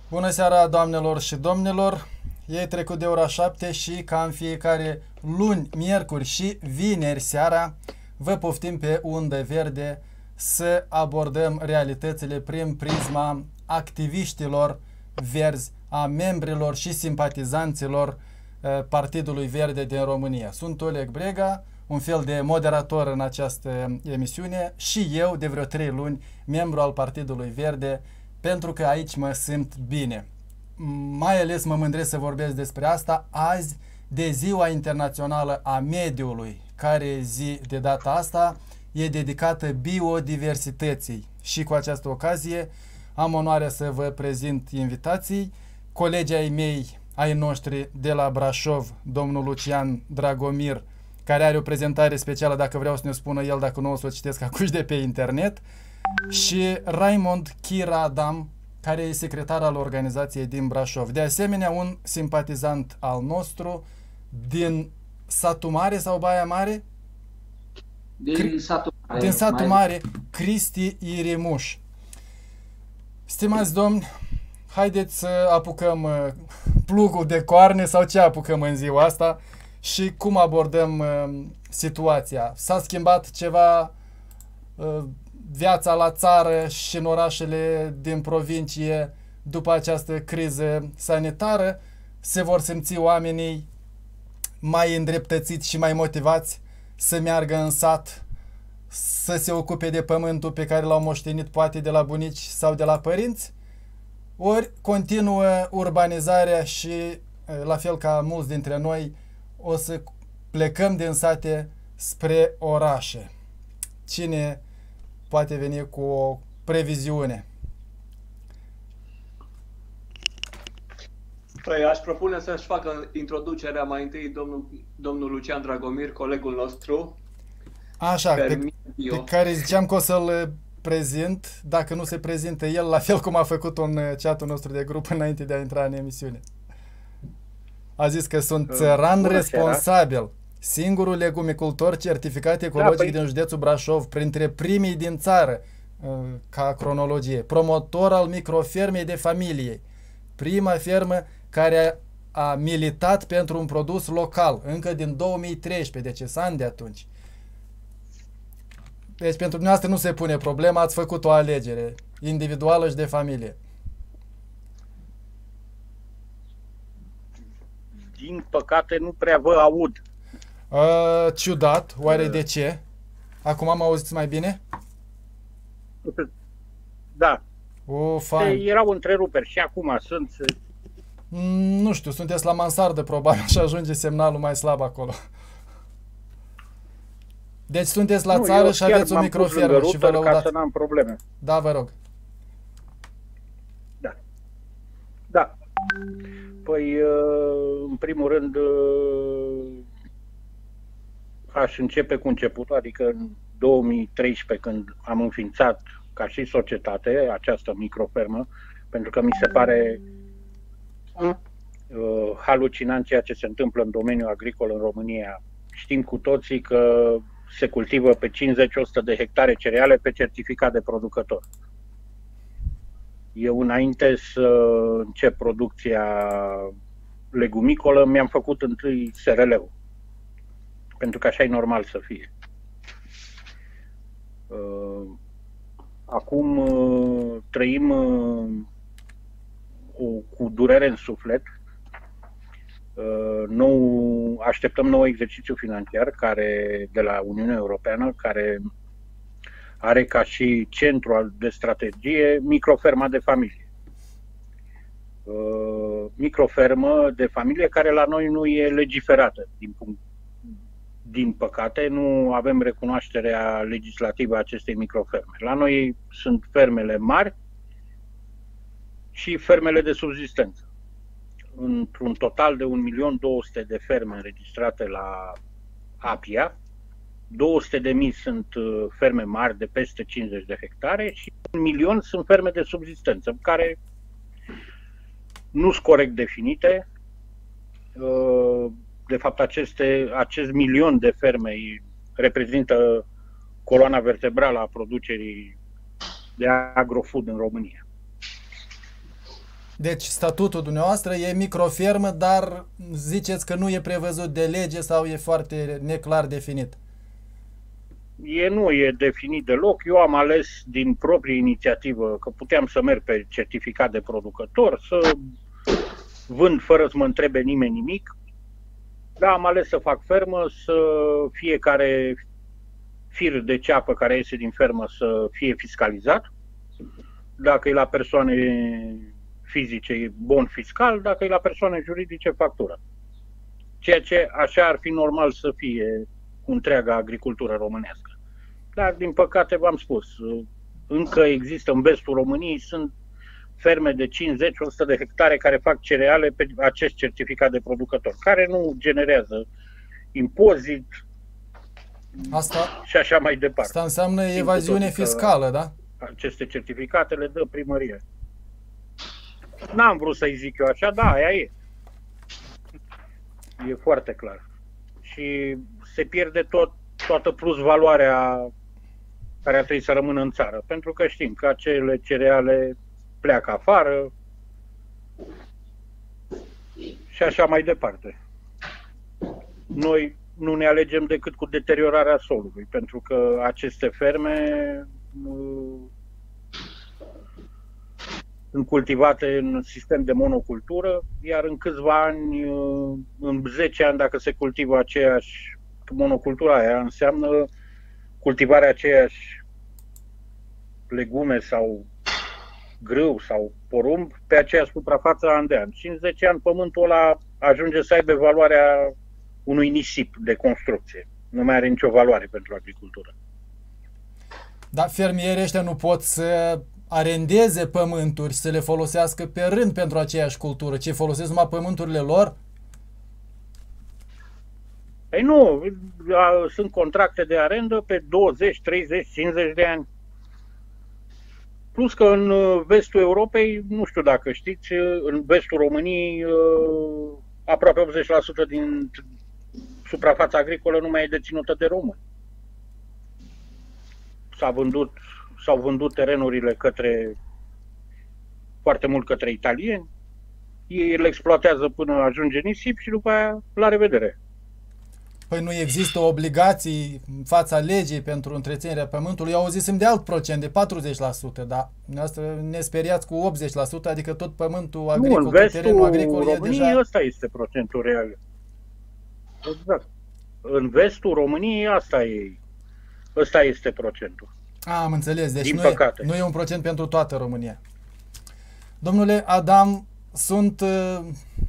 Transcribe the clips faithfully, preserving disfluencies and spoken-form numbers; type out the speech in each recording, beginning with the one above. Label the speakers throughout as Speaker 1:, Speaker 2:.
Speaker 1: Bună seara, doamnelor și domnilor! Ei trecut de ora șapte și ca în fiecare luni, miercuri și vineri seara vă poftim pe undă verde să abordăm realitățile prin prisma activiștilor verzi, a membrilor și simpatizanților Partidului Verde din România. Sunt Oleg Brega, un fel de moderator în această emisiune și eu de vreo trei luni membru al Partidului Verde, pentru că aici mă simt bine. Mai ales mă mândresc să vorbesc despre asta azi, de Ziua Internațională a Mediului, care zi de data asta e dedicată biodiversității. Și cu această ocazie am onoarea să vă prezint invitații, colegii ai mei, ai noștri de la Brașov, domnul Lucian Dragomir, care are o prezentare specială, dacă vreau să ne spună el, dacă nu o să o citesc acuși de pe internet, și Raimond Chiradam, care e secretar al organizației din Brașov. De asemenea, un simpatizant al nostru din Satul Mare sau Baia Mare?
Speaker 2: Din Satul Mare.
Speaker 1: Din Satul Mare, Cristi Irimuș. Stimați domni, haideți să apucăm plugul de coarne sau ce apucăm în ziua asta și cum abordăm situația. S-a schimbat ceva viața la țară și în orașele din provincie după această criză sanitară? Se vor simți oamenii mai îndreptățiți și mai motivați să meargă în sat, să se ocupe de pământul pe care l-au moștenit poate de la bunici sau de la părinți? Ori continuă urbanizarea și, la fel ca mulți dintre noi, o să plecăm din sate spre orașe? Cine poate veni cu o previziune?
Speaker 3: Păi aș propune să-și facă introducerea mai întâi domnul, domnul Lucian Dragomir, colegul nostru.
Speaker 1: Așa, pe, pe care ziceam că o să-l prezint, dacă nu se prezintă el, la fel cum a făcut în chat-ul nostru de grup înainte de a intra în emisiune. A zis că sunt țăran
Speaker 4: Bună
Speaker 1: responsabil, seara. Singurul legumicultor certificat ecologic da, păi... din județul Brașov, printre primii din țară, ca cronologie, promotor al microfermei de familie, prima fermă care a, a militat pentru un produs local, încă din două mii treisprezece, deci sunt ani de atunci. Deci pentru dumneavoastră nu se pune problema, ați făcut o alegere individuală și de familie.
Speaker 4: Din păcate nu prea vă aud.
Speaker 1: Uh, ciudat, oare uh. de ce? Acum am auzit mai bine?
Speaker 4: Da.
Speaker 1: Oh, fain.
Speaker 4: Erau întreruperi și acum sunt...
Speaker 1: Mm, nu știu, sunteți la mansardă probabil și ajunge semnalul mai slab acolo. Deci sunteți la nu, țară și aveți o microfermă și vă lăudați.
Speaker 4: Ca să n-am probleme.
Speaker 1: Da, vă rog.
Speaker 4: Da. Da. Păi, în primul rând, aș începe cu începutul, adică în două mii treisprezece, când am înființat ca și societate această microfermă, pentru că mi se pare uh, halucinant ceea ce se întâmplă în domeniul agricol în România. Știm cu toții că se cultivă pe cincizeci la o sută de hectare cereale pe certificat de producător. Eu, înainte să încep producția legumicolă, mi-am făcut întâi S R L-ul, pentru că așa e normal să fie. Acum trăim cu durere în suflet. Nou, așteptăm nou exercițiu financiar care, de la Uniunea Europeană, care are ca și centru de strategie microferma de familie. Microfermă de familie care la noi nu e legiferată. Din, punct, din păcate, nu avem recunoașterea legislativă a acestei microferme. La noi sunt fermele mari și fermele de subzistență. Într-un total de un milion două sute de ferme înregistrate la APIA, două sute de mii sunt ferme mari de peste cincizeci de hectare și un milion sunt ferme de subzistență, care nu sunt corect definite. De fapt, aceste, acest milion de ferme reprezintă coloana vertebrală a producerii de agrofood în România.
Speaker 1: Deci statutul dumneavoastră e microfermă, dar ziceți că nu e prevăzut de lege sau e foarte neclar definit.
Speaker 4: E nu e definit deloc. Eu am ales din proprie inițiativă că puteam să merg pe certificat de producător, să vând fără să mă întrebe nimeni nimic. Dar am ales să fac fermă, să fiecare fir de ceapă care iese din fermă să fie fiscalizat. Dacă e la persoane fizice, e bon fiscal, dacă e la persoane juridice, factură. Ceea ce așa ar fi normal să fie cu întreaga agricultură românească. Dar, din păcate, v-am spus, încă există în vestul României, sunt ferme de cincizeci o sută de hectare care fac cereale pe acest certificat de producător, care nu generează impozit
Speaker 1: asta,
Speaker 4: și așa mai departe.
Speaker 1: Asta înseamnă evaziune fiscală, da?
Speaker 4: Aceste certificate le dă primăria. N-am vrut să-i zic eu așa, da, aia e. E foarte clar. Și se pierde tot, toată plus valoarea care ar trebui să rămână în țară. Pentru că știm că acele cereale pleacă afară și așa mai departe. Noi nu ne alegem decât cu deteriorarea solului, pentru că aceste ferme sunt cultivate în sistem de monocultură, iar în câțiva ani, în zece ani, dacă se cultivă aceeași monocultura aia, înseamnă cultivarea aceeași legume sau grâu sau porumb pe aceeași suprafață an de an. Și în zece ani pământul ăla ajunge să aibă valoarea unui nisip de construcție. Nu mai are nicio valoare pentru agricultură.
Speaker 1: Dar fermierii ăștia nu pot să arendeze pământuri, să le folosească pe rând pentru aceeași cultură, ci folosesc numai pământurile lor?
Speaker 4: Păi nu, sunt contracte de arendă pe douăzeci, treizeci, cincizeci de ani. Plus că în vestul Europei, nu știu dacă știți, în vestul României aproape optzeci la sută din suprafața agricolă nu mai e deținută de români. S-a vândut, s-au vândut terenurile către, foarte mult către italieni, ei le exploatează până ajunge nisip și după aia la revedere.
Speaker 1: Păi nu există obligații în fața legii pentru întreținerea pământului? Eu auzisem de alt procent, de patruzeci la sută, dar dumneavoastră ne speriați cu optzeci la sută, adică tot pământul agricol,
Speaker 4: nu, în
Speaker 1: tot terenul agricol
Speaker 4: României,
Speaker 1: e deja...
Speaker 4: ăsta este procentul real. Exact. În vestul României asta e, ăsta este procentul.
Speaker 1: A, am înțeles, deci
Speaker 4: Din
Speaker 1: nu
Speaker 4: păcate.
Speaker 1: e, nu e un procent pentru toată România. Domnule Adam, sunt uh,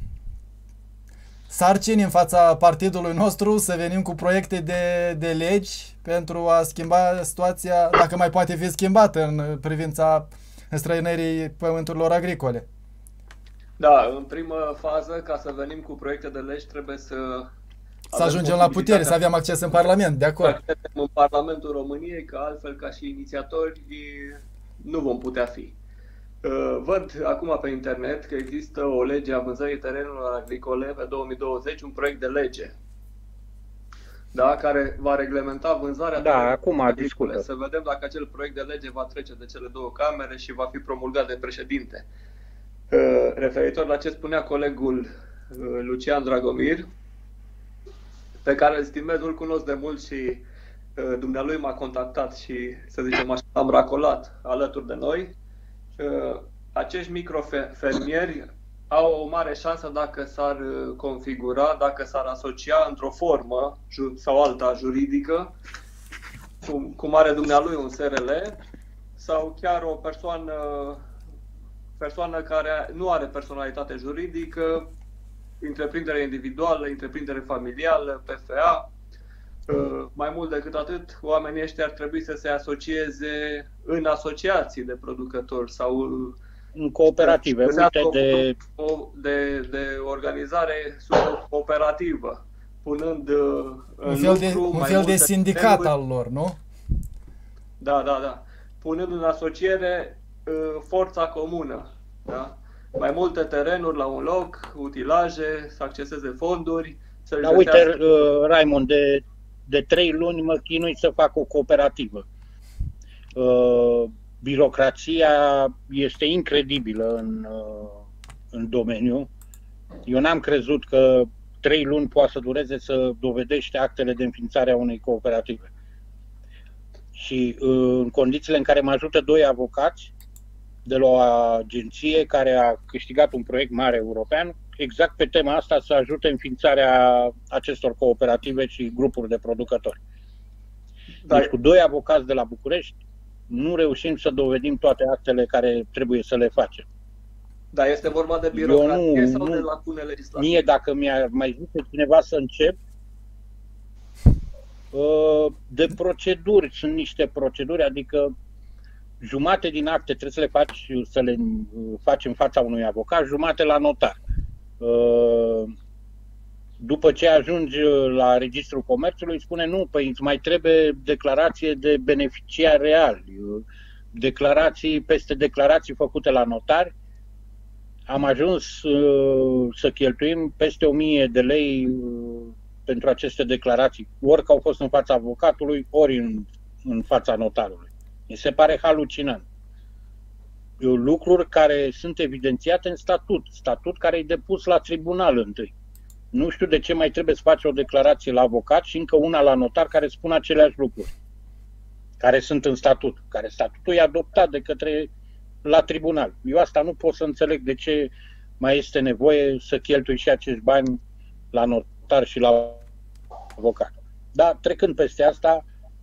Speaker 1: sarcini în fața partidului nostru să venim cu proiecte de, de legi pentru a schimba situația, dacă mai poate fi schimbată în privința înstrăinării pământurilor agricole.
Speaker 3: Da, în primă fază, ca să venim cu proiecte de legi, trebuie să
Speaker 1: Să ajungem la putere, să avem acces în Parlament, de acord.
Speaker 3: În Parlamentul României, că altfel, ca și inițiatori, nu vom putea fi. Văd acum pe internet că există o lege a vânzării terenurilor agricole pe două mii douăzeci, un proiect de lege, da, care va reglementa vânzarea
Speaker 4: da, acum
Speaker 3: agricole.
Speaker 4: discută.
Speaker 3: Să vedem dacă acel proiect de lege va trece de cele două camere și va fi promulgat de președinte. Referitor la ce spunea colegul Lucian Dragomir, pe care îl stimez, nu-l cunosc de mult și uh, dumnealui m-a contactat și, să zicem așa, am racolat alături de noi. Uh, acești microfermieri au o mare șansă dacă s-ar configura, dacă s-ar asocia într-o formă sau alta juridică, cum, cum are dumnealui un S R L, sau chiar o persoană, persoană care nu are personalitate juridică, întreprindere individuală, întreprindere familială, P F A. Mai mult decât atât, oamenii ăștia ar trebui să se asocieze în asociații de producători sau
Speaker 4: în cooperative, uite de...
Speaker 3: de, de organizare cooperativă, punând
Speaker 1: un fel de, un fel de sindicat al lor, nu?
Speaker 3: Da, da, da. Punând în asociere forța comună, da? Mai multe terenuri la un loc, utilaje, să acceseze fonduri. Să
Speaker 4: Dar uite, uh, Raimond, de, de trei luni mă chinui să fac o cooperativă. Uh, birocrația este incredibilă în, uh, în domeniu. Eu n-am crezut că trei luni poate să dureze să dovedești actele de înființare a unei cooperative. Și în condițiile în care mă ajută doi avocați de la o agenție care a câștigat un proiect mare european, exact pe tema asta, să ajute înființarea acestor cooperative și grupuri de producători. Deci cu doi avocați de la București nu reușim să dovedim toate actele care trebuie să le facem.
Speaker 3: Dar este vorba de birocrație
Speaker 4: nu,
Speaker 3: sau
Speaker 4: nu,
Speaker 3: de lacune legislative?
Speaker 4: Mie, dacă mi-ar mai zice cineva să încep, de proceduri, sunt niște proceduri, adică jumate din acte trebuie să le faci, să le faci în fața unui avocat, jumate la notar. După ce ajungi la Registrul Comerțului, spune nu, păi îți mai trebuie declarație de beneficiari reali, declarații peste declarații făcute la notari. Am ajuns uh, să cheltuim peste o mie de lei uh, pentru aceste declarații, ori că au fost în fața avocatului, ori în, în fața notarului. Mi se pare halucinant. Lucruri care sunt evidențiate în statut, statut care e depus la tribunal întâi. Nu știu de ce mai trebuie să faci o declarație la avocat și încă una la notar care spun aceleași lucruri, care sunt în statut, care statutul e adoptat de către la tribunal. Eu asta nu pot să înțeleg de ce mai este nevoie să cheltui și acești bani la notar și la avocat. Dar trecând peste asta,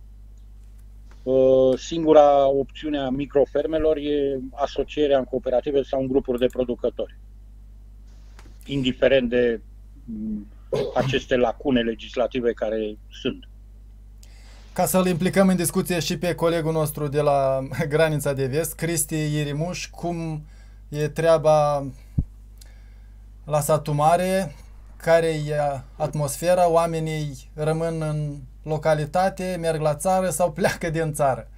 Speaker 4: singura opțiune a microfermelor e asocierea în cooperative sau în grupuri de producători. Indiferent de aceste lacune legislative care sunt.
Speaker 1: Ca să-l implicăm în discuție și pe colegul nostru de la granița de vest, Cristi Irimuș, cum e treaba la satul mare, care e atmosfera, oamenii rămân în localitate, merg la țară sau pleacă din țară?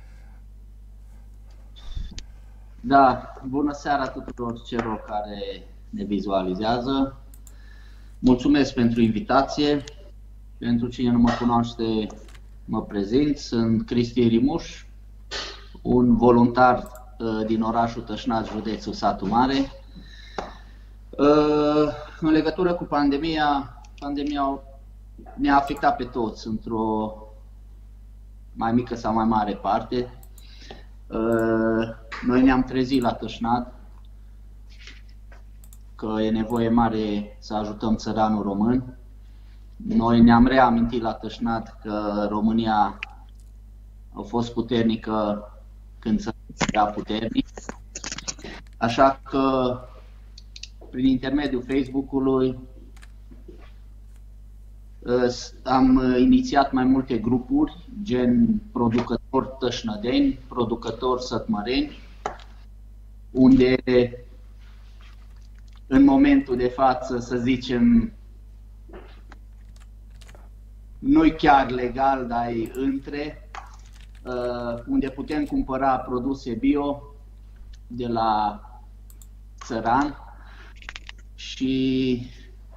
Speaker 2: Da, bună seara tuturor celor care ne vizualizează. Mulțumesc pentru invitație. Pentru cine nu mă cunoaște, mă prezint, sunt Cristi Irimuș, un voluntar uh, din orașul Tășnaț, județul Satu Mare. Uh, în legătură cu pandemia, pandemia ne-a afectat pe toți într-o mai mică sau mai mare parte. Uh, noi ne-am trezit la Tășnaț că e nevoie mare să ajutăm țăranul român. Noi ne-am reamintit la Tășnaț că România a fost puternică când țara era puternic. Așa că, prin intermediul Facebook-ului, am inițiat mai multe grupuri, gen producători tășnădeni, producători sătmăreni, unde în momentul de față, să zicem, nu-i chiar legal, dar e între, uh, unde putem cumpăra produse bio de la țăran și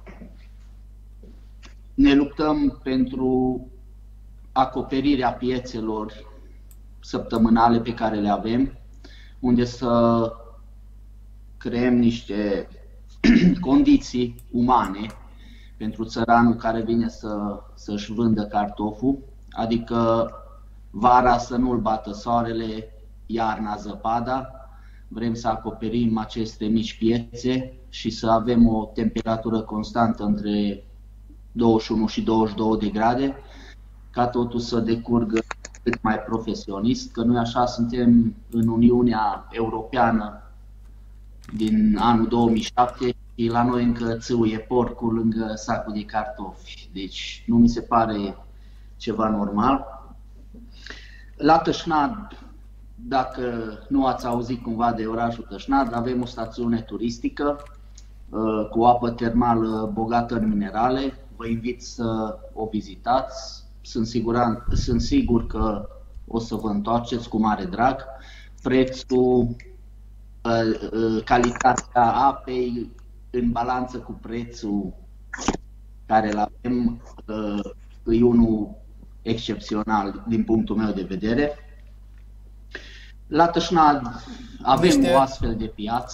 Speaker 2: ne luptăm pentru acoperirea piețelor săptămânale pe care le avem, unde să creăm niște condiții umane pentru țăranul care vine să, să-și vândă cartoful, adică vara să nu-l bată soarele, iarna zăpada. Vrem să acoperim aceste mici piețe și să avem o temperatură constantă între douăzeci și unu și douăzeci și două de grade, ca totul să decurgă cât mai profesionist, că noi așa suntem în Uniunea Europeană din anul două mii șapte și la noi încă țâuie porcul lângă sacul de cartofi. Deci nu mi se pare ceva normal. La Tășnaț, dacă nu ați auzit cumva de orașul Tășnaț, avem o stațiune turistică cu o apă termală bogată în minerale. Vă invit să o vizitați. Sunt, siguran, sunt sigur că o să vă întoarceți cu mare drag. Prețul, calitatea apei în balanță cu prețul care îl avem, e unul excepțional din punctul meu de vedere. La Tășnaț avem niște, o astfel de piață.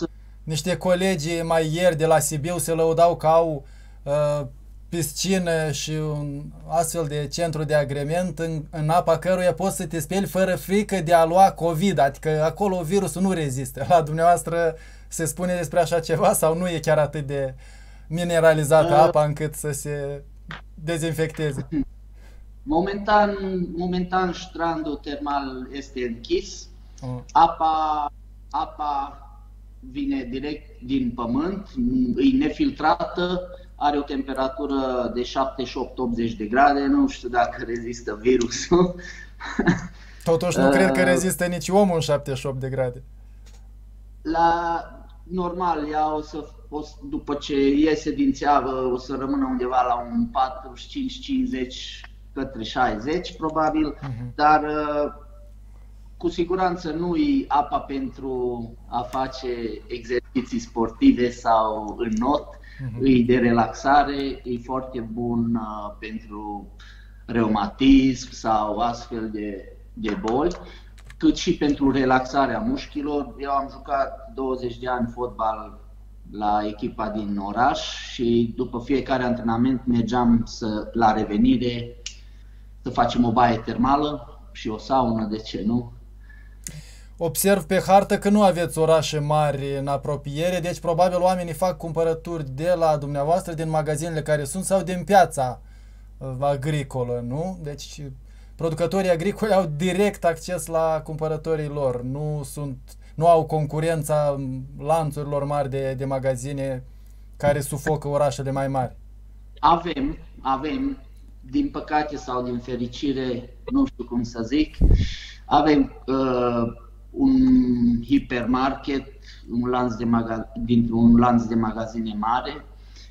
Speaker 1: niște colegi mai ieri de la Sibiu se lăudau că au uh, piscină și un astfel de centru de agrement în, în apa căruia poți să te speli fără frică de a lua COVID, adică acolo virusul nu rezistă. La dumneavoastră se spune despre așa ceva sau nu e chiar atât de mineralizată uh, apa încât să se dezinfecteze?
Speaker 2: Momentan, momentan strandul termal este închis. Uh. Apa, apa vine direct din pământ, e nefiltrată, are o temperatură de șaptezeci și opt optzeci de grade, nu știu dacă rezistă virusul.
Speaker 1: Totuși nu uh, cred că rezistă nici omul în șaptezeci și opt de grade.
Speaker 2: La normal, ea o să, o, după ce iese din țeavă, o să rămână undeva la un patruzeci și cinci cincizeci către șaizeci probabil, uh-huh. dar uh, cu siguranță nu e apa pentru a face exerciții sportive sau în not, uh-huh. e de relaxare, e foarte bun uh, pentru reumatism sau astfel de, de boli, cât și pentru relaxarea mușchilor. Eu am jucat douăzeci de ani fotbal la echipa din oraș și după fiecare antrenament mergeam să, la revenire să facem o baie termală și o saună, de ce nu?
Speaker 1: Observ pe hartă că nu aveți orașe mari în apropiere, deci probabil oamenii fac cumpărături de la dumneavoastră, din magazinele care sunt sau din piața agricolă, nu? Deci producătorii agricoli au direct acces la cumpărătorii lor, nu, sunt, nu au concurența lanțurilor mari de, de magazine care sufocă orașele mai mari.
Speaker 2: Avem, avem, din păcate sau din fericire, nu știu cum să zic, avem uh, un hipermarket, un lanț de dintr-un lanț de magazine mare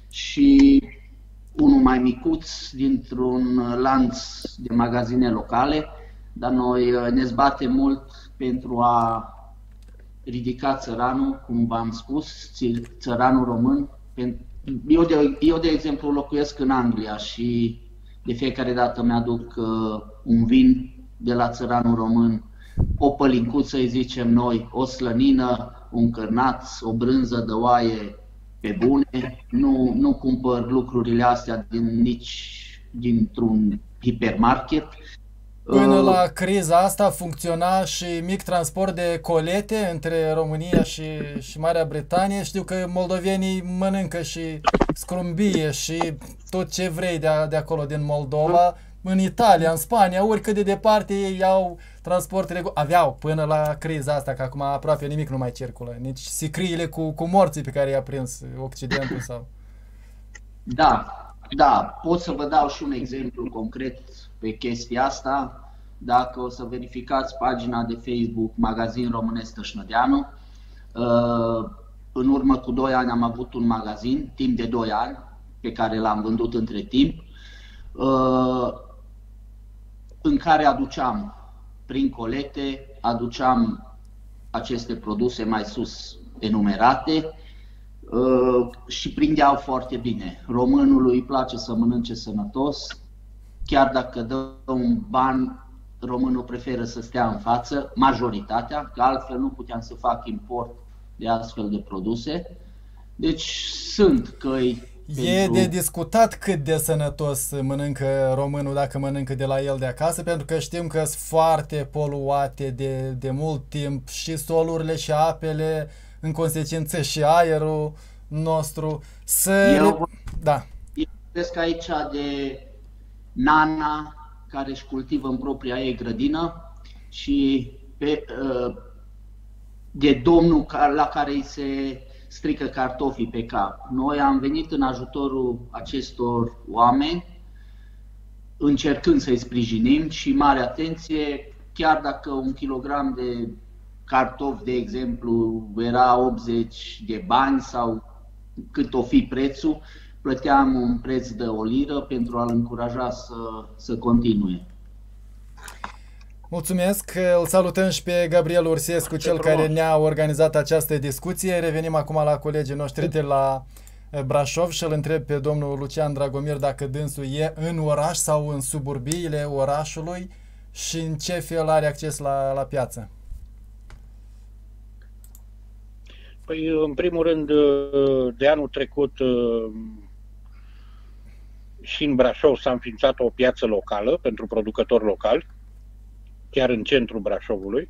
Speaker 2: și unul mai micuț dintr-un lanț de magazine locale, dar noi ne zbatem mult pentru a ridica țăranul, cum v-am spus, țăranul român. Eu de, eu, de exemplu, locuiesc în Anglia și de fiecare dată mi-aduc uh, un vin de la țăranul român, o pălincuță, îi zicem noi, o slănină, un cârnaț, o brânză de oaie pe bune. Nu, nu cumpăr lucrurile astea din, nici dintr-un hipermarket.
Speaker 1: Până la criza asta funcționa și mic transport de colete între România și, și Marea Britanie. Știu că moldovenii mănâncă și scrumbie și tot ce vrei de, a, de acolo din Moldova. În Italia, în Spania, oricât de departe ei au transport regulat. Aveau până la criza asta, că acum aproape nimic nu mai circulă. Nici sicriile cu, cu morții pe care i-a prins Occidentul sau...
Speaker 2: Da, da, pot să vă dau și un exemplu concret pe chestia asta. Dacă o să verificați pagina de Facebook Magazin Românesc Tășnădeanu, în urmă cu doi ani am avut un magazin, timp de doi ani, pe care l-am vândut între timp, în care aduceam prin colete, aduceam aceste produse mai sus enumerate și prindeau foarte bine. Românului îi place să mănânce sănătos, chiar dacă dă un ban, românul preferă să stea în față, majoritatea, că altfel nu puteam să fac import de astfel de produse. Deci sunt căi.
Speaker 1: E pentru... de discutat cât de sănătos mănâncă românul dacă mănâncă de la el de acasă, pentru că știm că sunt foarte poluate de, de mult timp și solurile și apele, în consecință și aerul nostru. Să...
Speaker 2: Eu,
Speaker 1: da.
Speaker 2: eu vorbesc aici de nana care își cultivă în propria ei grădină și pe, de domnul la care îi se strică cartofii pe cap. Noi am venit în ajutorul acestor oameni, încercând să-i sprijinim și mare atenție, chiar dacă un kilogram de cartofi, de exemplu, era optzeci de bani sau cât o fi prețul, plăteam un preț de o liră pentru a-l încuraja să, să continue.
Speaker 1: Mulțumesc, îl salutăm și pe Gabriel Ursescu, cel care ne-a organizat această discuție. Revenim acum la colegii noștri de la Brașov și îl întreb pe domnul Lucian Dragomir dacă dânsul e în oraș sau în suburbiile orașului și în ce fel are acces la, la piață.
Speaker 4: Păi, în primul rând, de anul trecut și în Brașov s-a înființat o piață locală pentru producători locali, chiar în centrul Brașovului.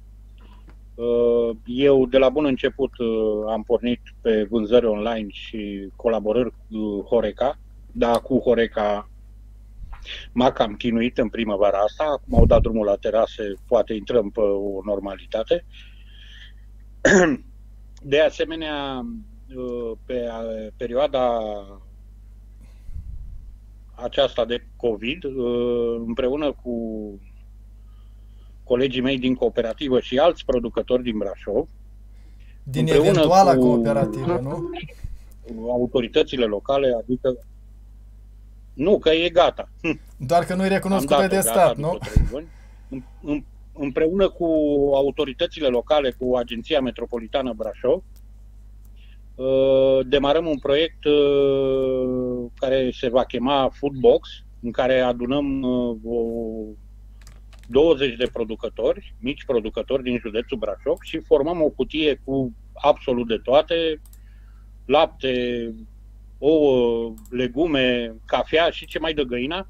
Speaker 4: Eu, de la bun început, am pornit pe vânzări online și colaborări cu Horeca, dar cu Horeca m-a cam chinuit în primăvara asta. Acum au dat drumul la terase, poate intrăm pe o normalitate. De asemenea, pe perioada aceasta de COVID, împreună cu colegii mei din cooperativă și alți producători din Brașov,
Speaker 1: din eventuala cu cooperativă, nu?
Speaker 4: Autoritățile locale, adică nu, că e gata.
Speaker 1: Doar că nu-i recunoscută de stat, nu?
Speaker 4: Împreună cu autoritățile locale, cu Agenția Metropolitană Brașov, demarăm un proiect care se va chema Foodbox, în care adunăm o douăzeci de producători, mici producători din județul Brașov și formăm o cutie cu absolut de toate, lapte, ouă, legume, cafea și ce mai dă găina,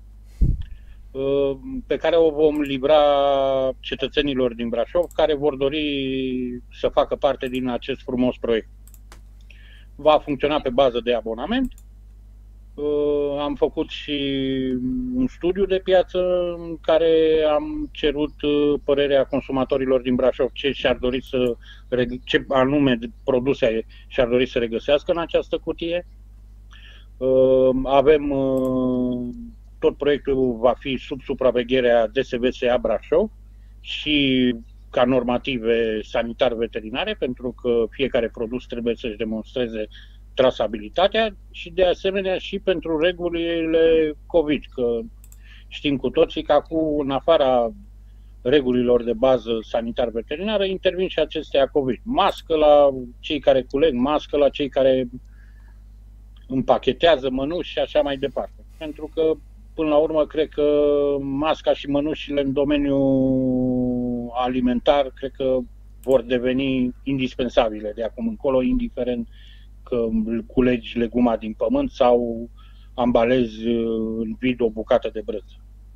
Speaker 4: pe care o vom livra cetățenilor din Brașov care vor dori să facă parte din acest frumos proiect. Va funcționa pe bază de abonament. Am făcut și un studiu de piață în care am cerut părerea consumatorilor din Brașov ce și-ar dori să, ce anume produse și-ar dori să regăsească în această cutie. Avem, tot proiectul va fi sub supravegherea D S V S A Brașov și ca normative sanitar-veterinare, pentru că fiecare produs trebuie să-și demonstreze trasabilitatea și de asemenea și pentru regulile COVID, că știm cu toții că acum, în afara regulilor de bază sanitar-veterinară, intervin și acestea COVID. Mască la cei care culeg, mască la cei care împachetează mănuși și așa mai departe. Pentru că, până la urmă, cred că masca și mănușile în domeniul alimentar, cred că vor deveni indispensabile de acum încolo, indiferent că culegi leguma din pământ sau ambalezi în vid o bucată de brânză.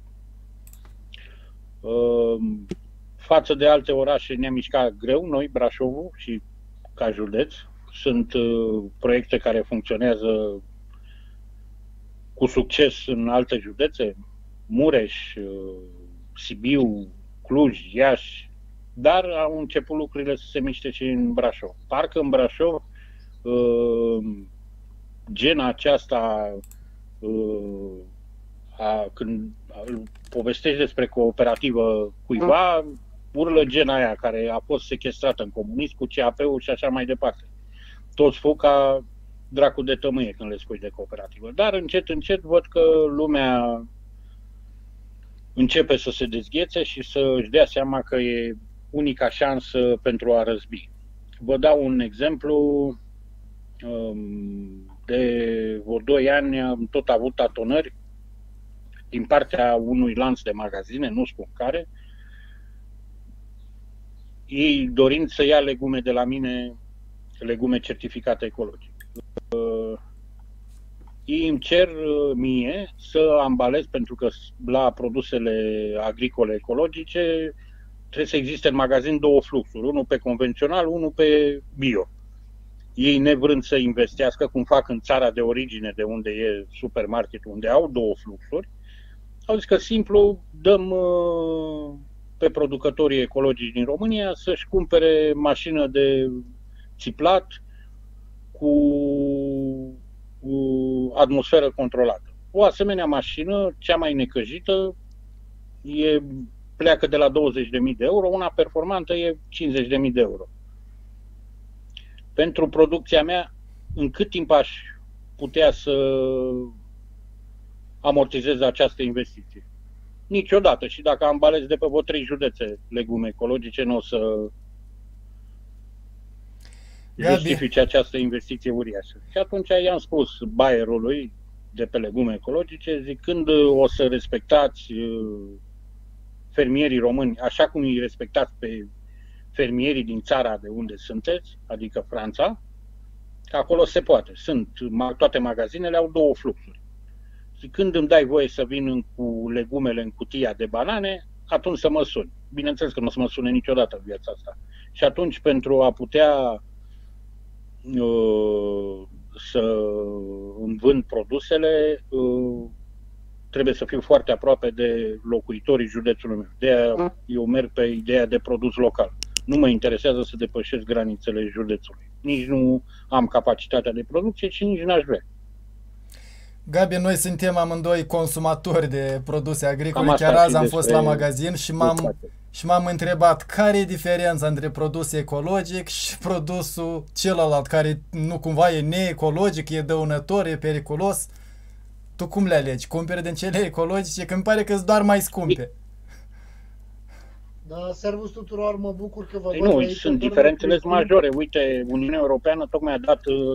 Speaker 4: Față de alte orașe ne-am mișcat greu, noi, Brașovul și ca județ. Sunt proiecte care funcționează cu succes în alte județe, Mureș, Sibiu, Cluj, Iași, dar au început lucrurile să se miște și în Brașov. Parcă în Brașov gena aceasta a, când povestești despre cooperativă cuiva, urlă gena aia care a fost sechestrată în comunism cu C A P-ul și așa mai departe. Toți fug ca dracu de tămâie când le spui de cooperativă. Dar încet, încet văd că lumea începe să se dezghețe și să își dea seama că e unica șansă pentru a răzbi. Vă dau un exemplu. De vreo doi ani am tot avut atonări din partea unui lanț de magazine, nu spun care, ei dorind să ia legume de la mine, legume certificate ecologic. Ei îmi cer mie să ambalez, pentru că la produsele agricole ecologice trebuie să existe în magazin două fluxuri, unul pe convențional, unul pe bio. Ei, nevrând să investească, cum fac în țara de origine, de unde e supermarketul, unde au două fluxuri, au zis că simplu dăm pe producătorii ecologici din România să-și cumpere mașină de țiplat cu, cu atmosferă controlată. O asemenea mașină, cea mai necăjită, e, pleacă de la douăzeci de mii de euro, una performantă e cincizeci de mii de euro. Pentru producția mea, în cât timp aș putea să amortizez această investiție? Niciodată. Și dacă ambalez de pe vreo trei județe legume ecologice, nu o să justifice această investiție uriașă. Și atunci i-am spus buyer-ului de pe legume ecologice, zicând o să respectați fermierii români, așa cum îi respectați pe fermierii din țara de unde sunteți, adică Franța, că acolo se poate. Sunt, toate magazinele au două fluxuri. Și când îmi dai voie să vin în, cu legumele în cutia de banane, atunci să mă suni. Bineînțeles că nu o să mă sune niciodată în viața asta. Și atunci, pentru a putea uh, să îmi vând produsele, uh, trebuie să fiu foarte aproape de locuitorii județului meu. De-aia eu merg pe ideea de produs local. Nu mă interesează să depășesc granițele județului. Nici nu am capacitatea de producție și nici n-aș vrea.
Speaker 1: Gabi, noi suntem amândoi consumatori de produse agricole. Chiar azi am fost la magazin și m-am, și m-am întrebat care e diferența între produs ecologic și produsul celălalt, care nu cumva e neecologic, e dăunător, e periculos. Tu cum le alegi? Cumperi din cele ecologice? Că îmi pare că sunt doar mai scumpe.
Speaker 5: Da, servus tuturor, mă bucur că vă
Speaker 4: văd. Nu, sunt diferențele majore. Uite, Uniunea Europeană tocmai a dat...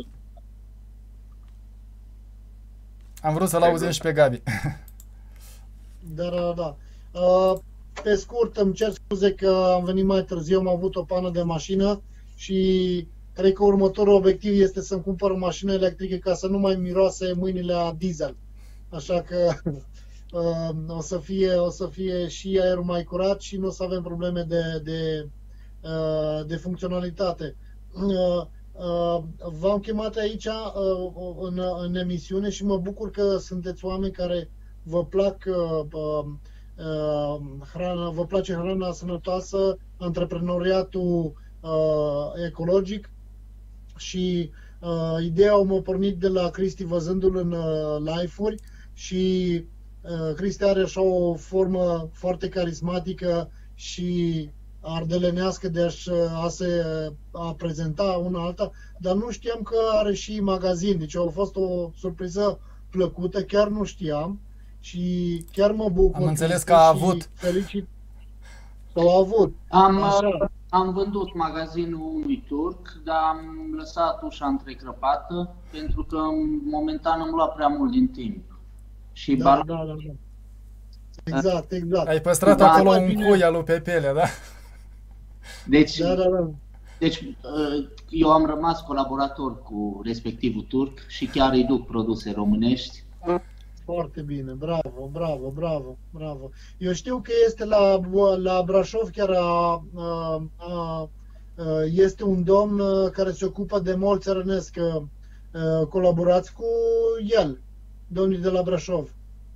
Speaker 1: Am vrut să-l auzim și pe Gabi.
Speaker 5: Da, da, da. Uh, pe scurt, îmi cer scuze că am venit mai târziu, am avut o pană de mașină și cred că următorul obiectiv este să-mi cumpăr o mașină electrică ca să nu mai miroase mâinile a diesel. Așa că uh, o, să fie, o să fie și aerul mai curat și nu o să avem probleme de, de, uh, de funcționalitate. Uh, uh, V-am chemat aici uh, în, în emisiune și mă bucur că sunteți oameni care vă plac uh, uh, hrana, vă place hrana sănătoasă, antreprenoriatul uh, ecologic și uh, ideea m-a pornit de la Cristi văzându-l în uh, live-uri și uh, Cristi are așa o formă foarte carismatică și ardelenească de a, a se a prezenta una alta, dar nu știam că are și magazin, deci a fost o surpriză plăcută, chiar nu știam și chiar mă bucur.
Speaker 1: Am înțeles că a avut.
Speaker 5: Felicit. S-au avut.
Speaker 2: Am, am vândut magazinul unui turc, dar am lăsat ușa întrecrăpată pentru că momentan îmi lua prea mult din timp. Și
Speaker 5: da,
Speaker 2: bar...
Speaker 5: da, da, da. Exact, exact.
Speaker 1: Ai păstrat da, acolo un bine. Cui al lui Pepele, da?
Speaker 2: Deci,
Speaker 5: da, da, da.
Speaker 2: deci eu am rămas colaborator cu respectivul turc și chiar îi duc produse românești.
Speaker 5: Foarte bine, bravo, bravo, bravo, bravo. Eu știu că este la, la Brașov chiar a, a, a, este un domn care se ocupă de mol țărănesc. Colaborați cu el, domnii de la Brașov.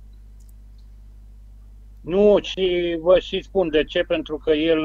Speaker 4: Nu, și vă și spun de ce, pentru că el,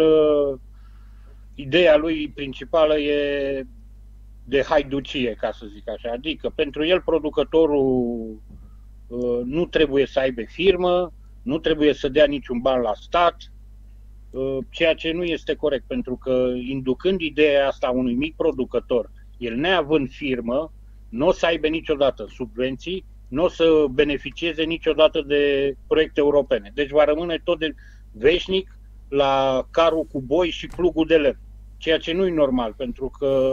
Speaker 4: ideea lui principală e de haiducie, ca să zic așa. Adică pentru el producătorul nu trebuie să aibă firmă, nu trebuie să dea niciun ban la stat, ceea ce nu este corect, pentru că inducând ideea asta unui mic producător, el neavând firmă, nu o să aibă niciodată subvenții, nu o să beneficieze niciodată de proiecte europene. Deci va rămâne tot de veșnic la carul cu boi și plugul de lemn, ceea ce nu e normal, pentru că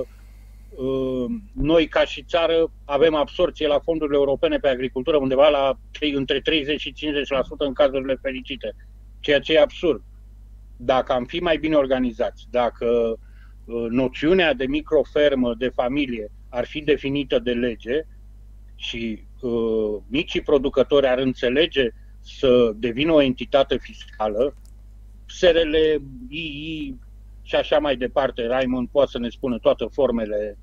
Speaker 4: noi, ca și țară, avem absorție la fondurile europene pe agricultură undeva la între treizeci și cincizeci la sută în cazurile fericite, ceea ce e absurd. Dacă am fi mai bine organizați, dacă noțiunea de microfermă, de familie, ar fi definită de lege și uh, micii producători ar înțelege să devină o entitate fiscală, S R L, I I și așa mai departe, Raimond poate să ne spună toate formele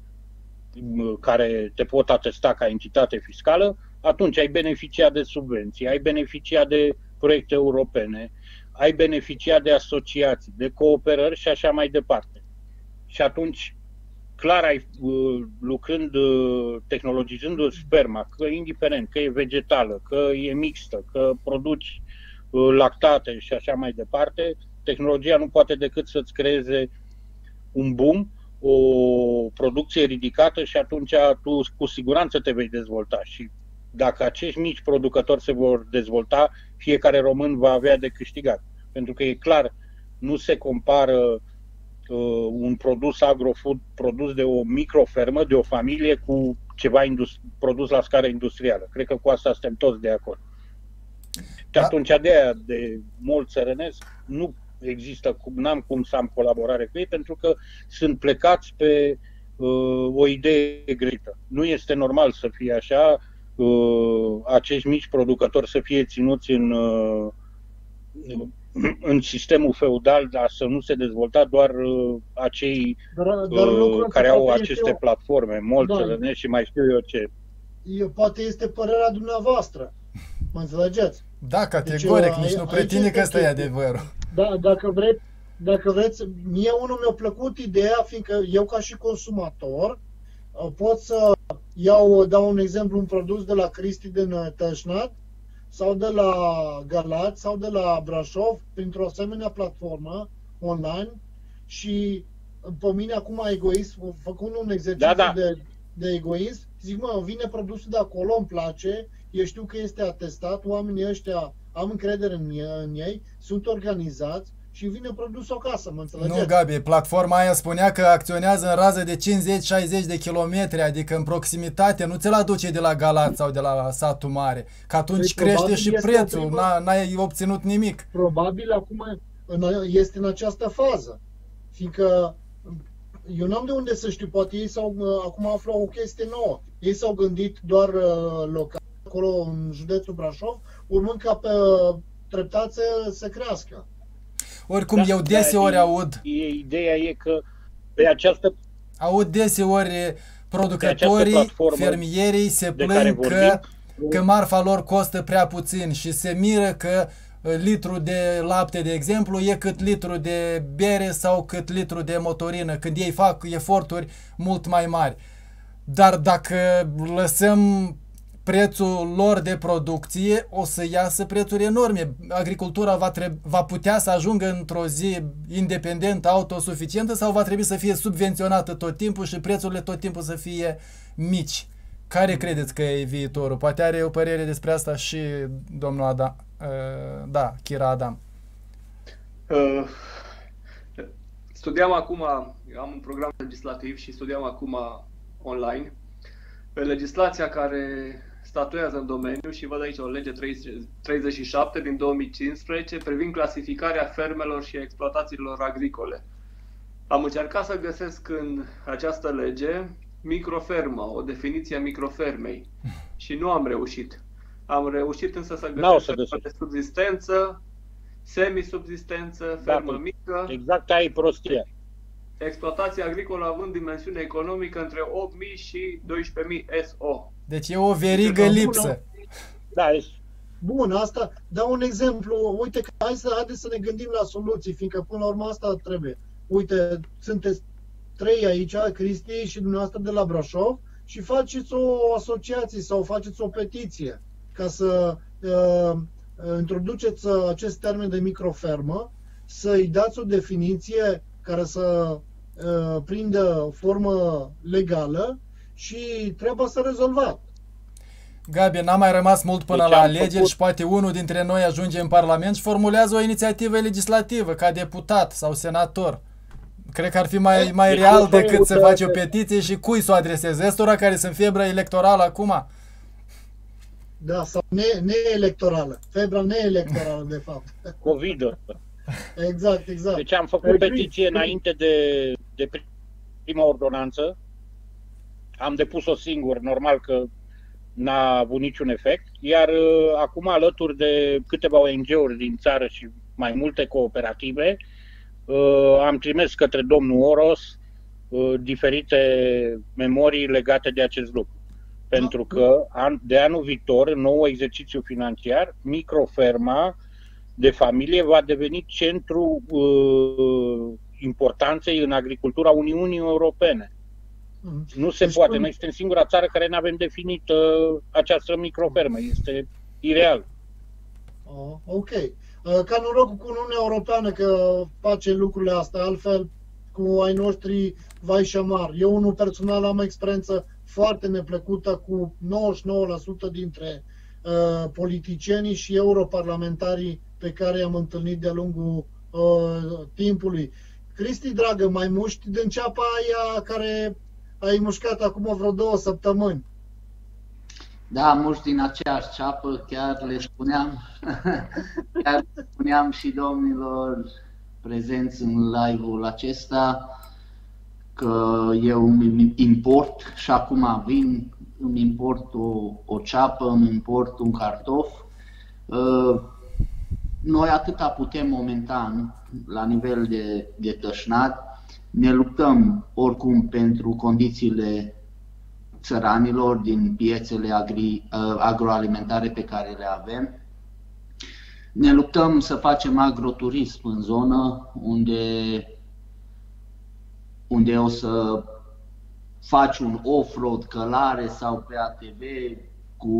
Speaker 4: care te pot atesta ca entitate fiscală, atunci ai beneficiat de subvenții, ai beneficiat de proiecte europene, ai beneficiat de asociații, de cooperări și așa mai departe. Și atunci, clar, ai, lucrând, tehnologizându-ți sperma, că indiferent, că e vegetală, că e mixtă, că produci lactate și așa mai departe, tehnologia nu poate decât să-ți creeze un boom, o producție ridicată și atunci tu cu siguranță te vei dezvolta. Și dacă acești mici producători se vor dezvolta, fiecare român va avea de câștigat. Pentru că e clar, nu se compară uh, un produs agrofood produs de o microfermă, de o familie, cu ceva produs la scară industrială. Cred că cu asta suntem toți de acord. Și atunci de aia, de mult țărănesc, nu există, n-am cum să am colaborare cu ei, pentru că sunt plecați pe uh, o idee greșită. Nu este normal să fie așa, uh, acești mici producători să fie ținuți în, uh, în sistemul feudal, dar să nu se dezvolta doar uh, acei
Speaker 5: dar, dar
Speaker 4: uh, care au aceste
Speaker 5: o...
Speaker 4: plатforme, molțele, da. Și mai știu eu ce.
Speaker 5: Eu, poate este părerea dumneavoastră. Mă înțelegeți?
Speaker 1: Da, categoric, deci, nici nu pretinde că ăsta e adevărul.
Speaker 5: Da, dacă vreți, dacă vreți, mie unul mi-a plăcut ideea, fiindcă eu ca și consumator pot să iau, dau un exemplu, un produs de la Cristi din Tășnat sau de la Galați sau de la Brașov, printr-o asemenea platformă online și pe mine acum egoism, făcând un exercițiu da, da. De, de egoism, zic, mă, vine produsul de acolo, îmi place, eu știu că este atestat, oamenii ăștia am încredere în ei, în ei, sunt organizați și vine produsul acasă, mă înțelegeți?
Speaker 1: Nu, Gabi, platforma aia spunea că acționează în rază de cincizeci șaizeci de kilometri, adică în proximitate, nu ți-l aduce de la Galați sau de la satul mare, că atunci deci, crește și prețul, n-ai obținut nimic.
Speaker 5: Probabil acum este în această fază, fiindcă eu n-am de unde să știu, poate ei s-au, acum află o chestie nouă, ei s-au gândit doar uh, local, acolo în județul Brașov, urmând ca pe treptat să se crească.
Speaker 1: Oricum, da, eu deseori
Speaker 4: da,
Speaker 1: aud...
Speaker 4: E, ideea e că pe această...
Speaker 1: Aud deseori producătorii, fermierii se plâng că, că marfa lor costă prea puțin și se miră că litru de lapte, de exemplu, e cât litru de bere sau cât litru de motorină, când ei fac eforturi mult mai mari. Dar dacă lăsăm prețul lor de producție, o să iasă prețuri enorme. Agricultura va, va putea să ajungă într-o zi independentă, autosuficientă sau va trebui să fie subvenționată tot timpul și prețurile tot timpul să fie mici. Care credeți că e viitorul? Poate are o părere despre asta și domnul Adam. Uh, da, Chira Adam.
Speaker 3: Uh, studiam acum, am un program legislativ și studiam acum online legislația care statuează în domeniu și văd aici o lege treizeci și șapte din două mii cincisprezece privind clasificarea fermelor și exploatațiilor agricole. Am încercat să găsesc în această lege microfermă, o definiție a microfermei și nu am reușit. Am reușit însă să găsesc fermă de subzistență, semisubzistență, fermă da, mică.
Speaker 4: Exact, ai prostie.
Speaker 3: Exploatație agricolă având dimensiune economică între opt mii și doisprezece mii S O.
Speaker 1: Deci e o verigă lipsă.
Speaker 4: Da, este.
Speaker 5: Bun, asta, dau un exemplu. Uite, hai să, haideți să ne gândim la soluții, fiindcă până la urmă asta trebuie. Uite, sunteți trei aici, Cristi și dumneavoastră de la Brașov, și faceți o asociație sau faceți o petiție ca să uh, introduceți acest termen de microfermă, să-i dați o definiție care să uh, prindă formă legală și treaba să rezolvat.
Speaker 1: Gabi, n-a mai rămas mult până
Speaker 4: deci
Speaker 1: la alegeri
Speaker 4: făcut...
Speaker 1: și poate unul dintre noi ajunge în Parlament și formulează o inițiativă legislativă ca deputat sau senator. Cred că ar fi mai, mai deci real decât să faci o petiție și cui să o adresezi? Estora care sunt febră electorală acum?
Speaker 5: Da, sau ne, neelectorală. Febra neelectorală, de fapt.
Speaker 4: COVID.
Speaker 5: Exact, exact.
Speaker 4: Deci am făcut petiție înainte de, de prima ordonanță. Am depus-o singur, normal că n-a avut niciun efect. Iar uh, acum, alături de câteva O N G-uri din țară și mai multe cooperative, uh, am trimis către domnul Oros uh, diferite memorii legate de acest lucru. Pentru că an, de anul viitor, în nou exercițiu financiar, microferma de familie va deveni centru uh, importanței în agricultura Uniunii Europene. Mm. Nu se deci poate. Noi suntem singura țară care nu avem definit uh, această microfermă. Este ireal.
Speaker 5: Oh, ok. Uh, ca noroc cu Uniunea Europeană că face lucrurile astea, altfel cu ai noștri vai și amar. Eu, unul personal, am experiență foarte neplăcută cu nouăzeci și nouă la sută dintre uh, politicienii și europarlamentarii pe care i-am întâlnit de-a lungul uh, timpului. Cristi, dragă, mai muști din ceapa aia care ai mușcat acum vreo două săptămâni?
Speaker 2: Da, muști din aceeași ceapă, chiar le spuneam, chiar le spuneam și domnilor prezenți în live-ul acesta, că eu îmi import și acum vin, îmi import o, o ceapă, îmi import un cartof. Noi atâta putem momentan la nivel de, de Tășnad, ne luptăm oricum pentru condițiile țăranilor din piețele agri, agroalimentare pe care le avem. Ne luptăm să facem agroturism în zonă unde, unde o să faci un off-road, călare sau pe A T V cu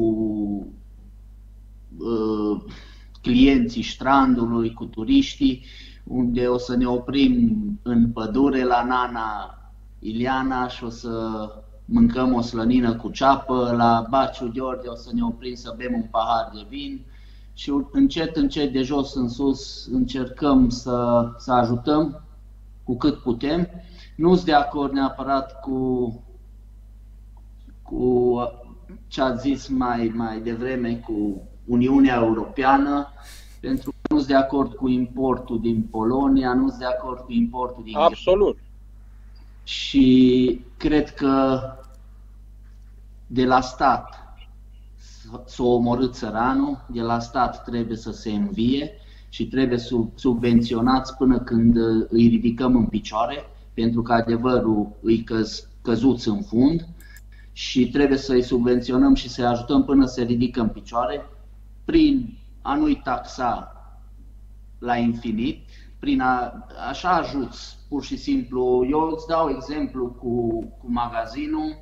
Speaker 2: uh, clienții strandului, cu turiștii, unde o să ne oprim în pădure la Nana Iliana și o să mâncăm o slănină cu ceapă, la Baciu Gheorghe o să ne oprim să bem un pahar de vin și încet, încet, de jos în sus, încercăm să, să ajutăm cu cât putem. Nu sunt de acord neapărat cu, cu ce ați zis mai, mai devreme cu Uniunea Europeană, pentru că nu sunt de acord cu importul din Polonia, nu sunt de acord cu importul din...
Speaker 4: Absolut.
Speaker 2: Și cred că de la stat s-a omorât țăranul, de la stat trebuie să se învie și trebuie sub, subvenționați până când îi ridicăm în picioare, pentru că adevărul îi căz, căzuți în fund și trebuie să-i subvenționăm și să-i ajutăm până se ridică în picioare, prin a nu-i taxa la infinit, prin a, așa ajuți, pur și simplu. Eu îți dau exemplu cu, cu magazinul.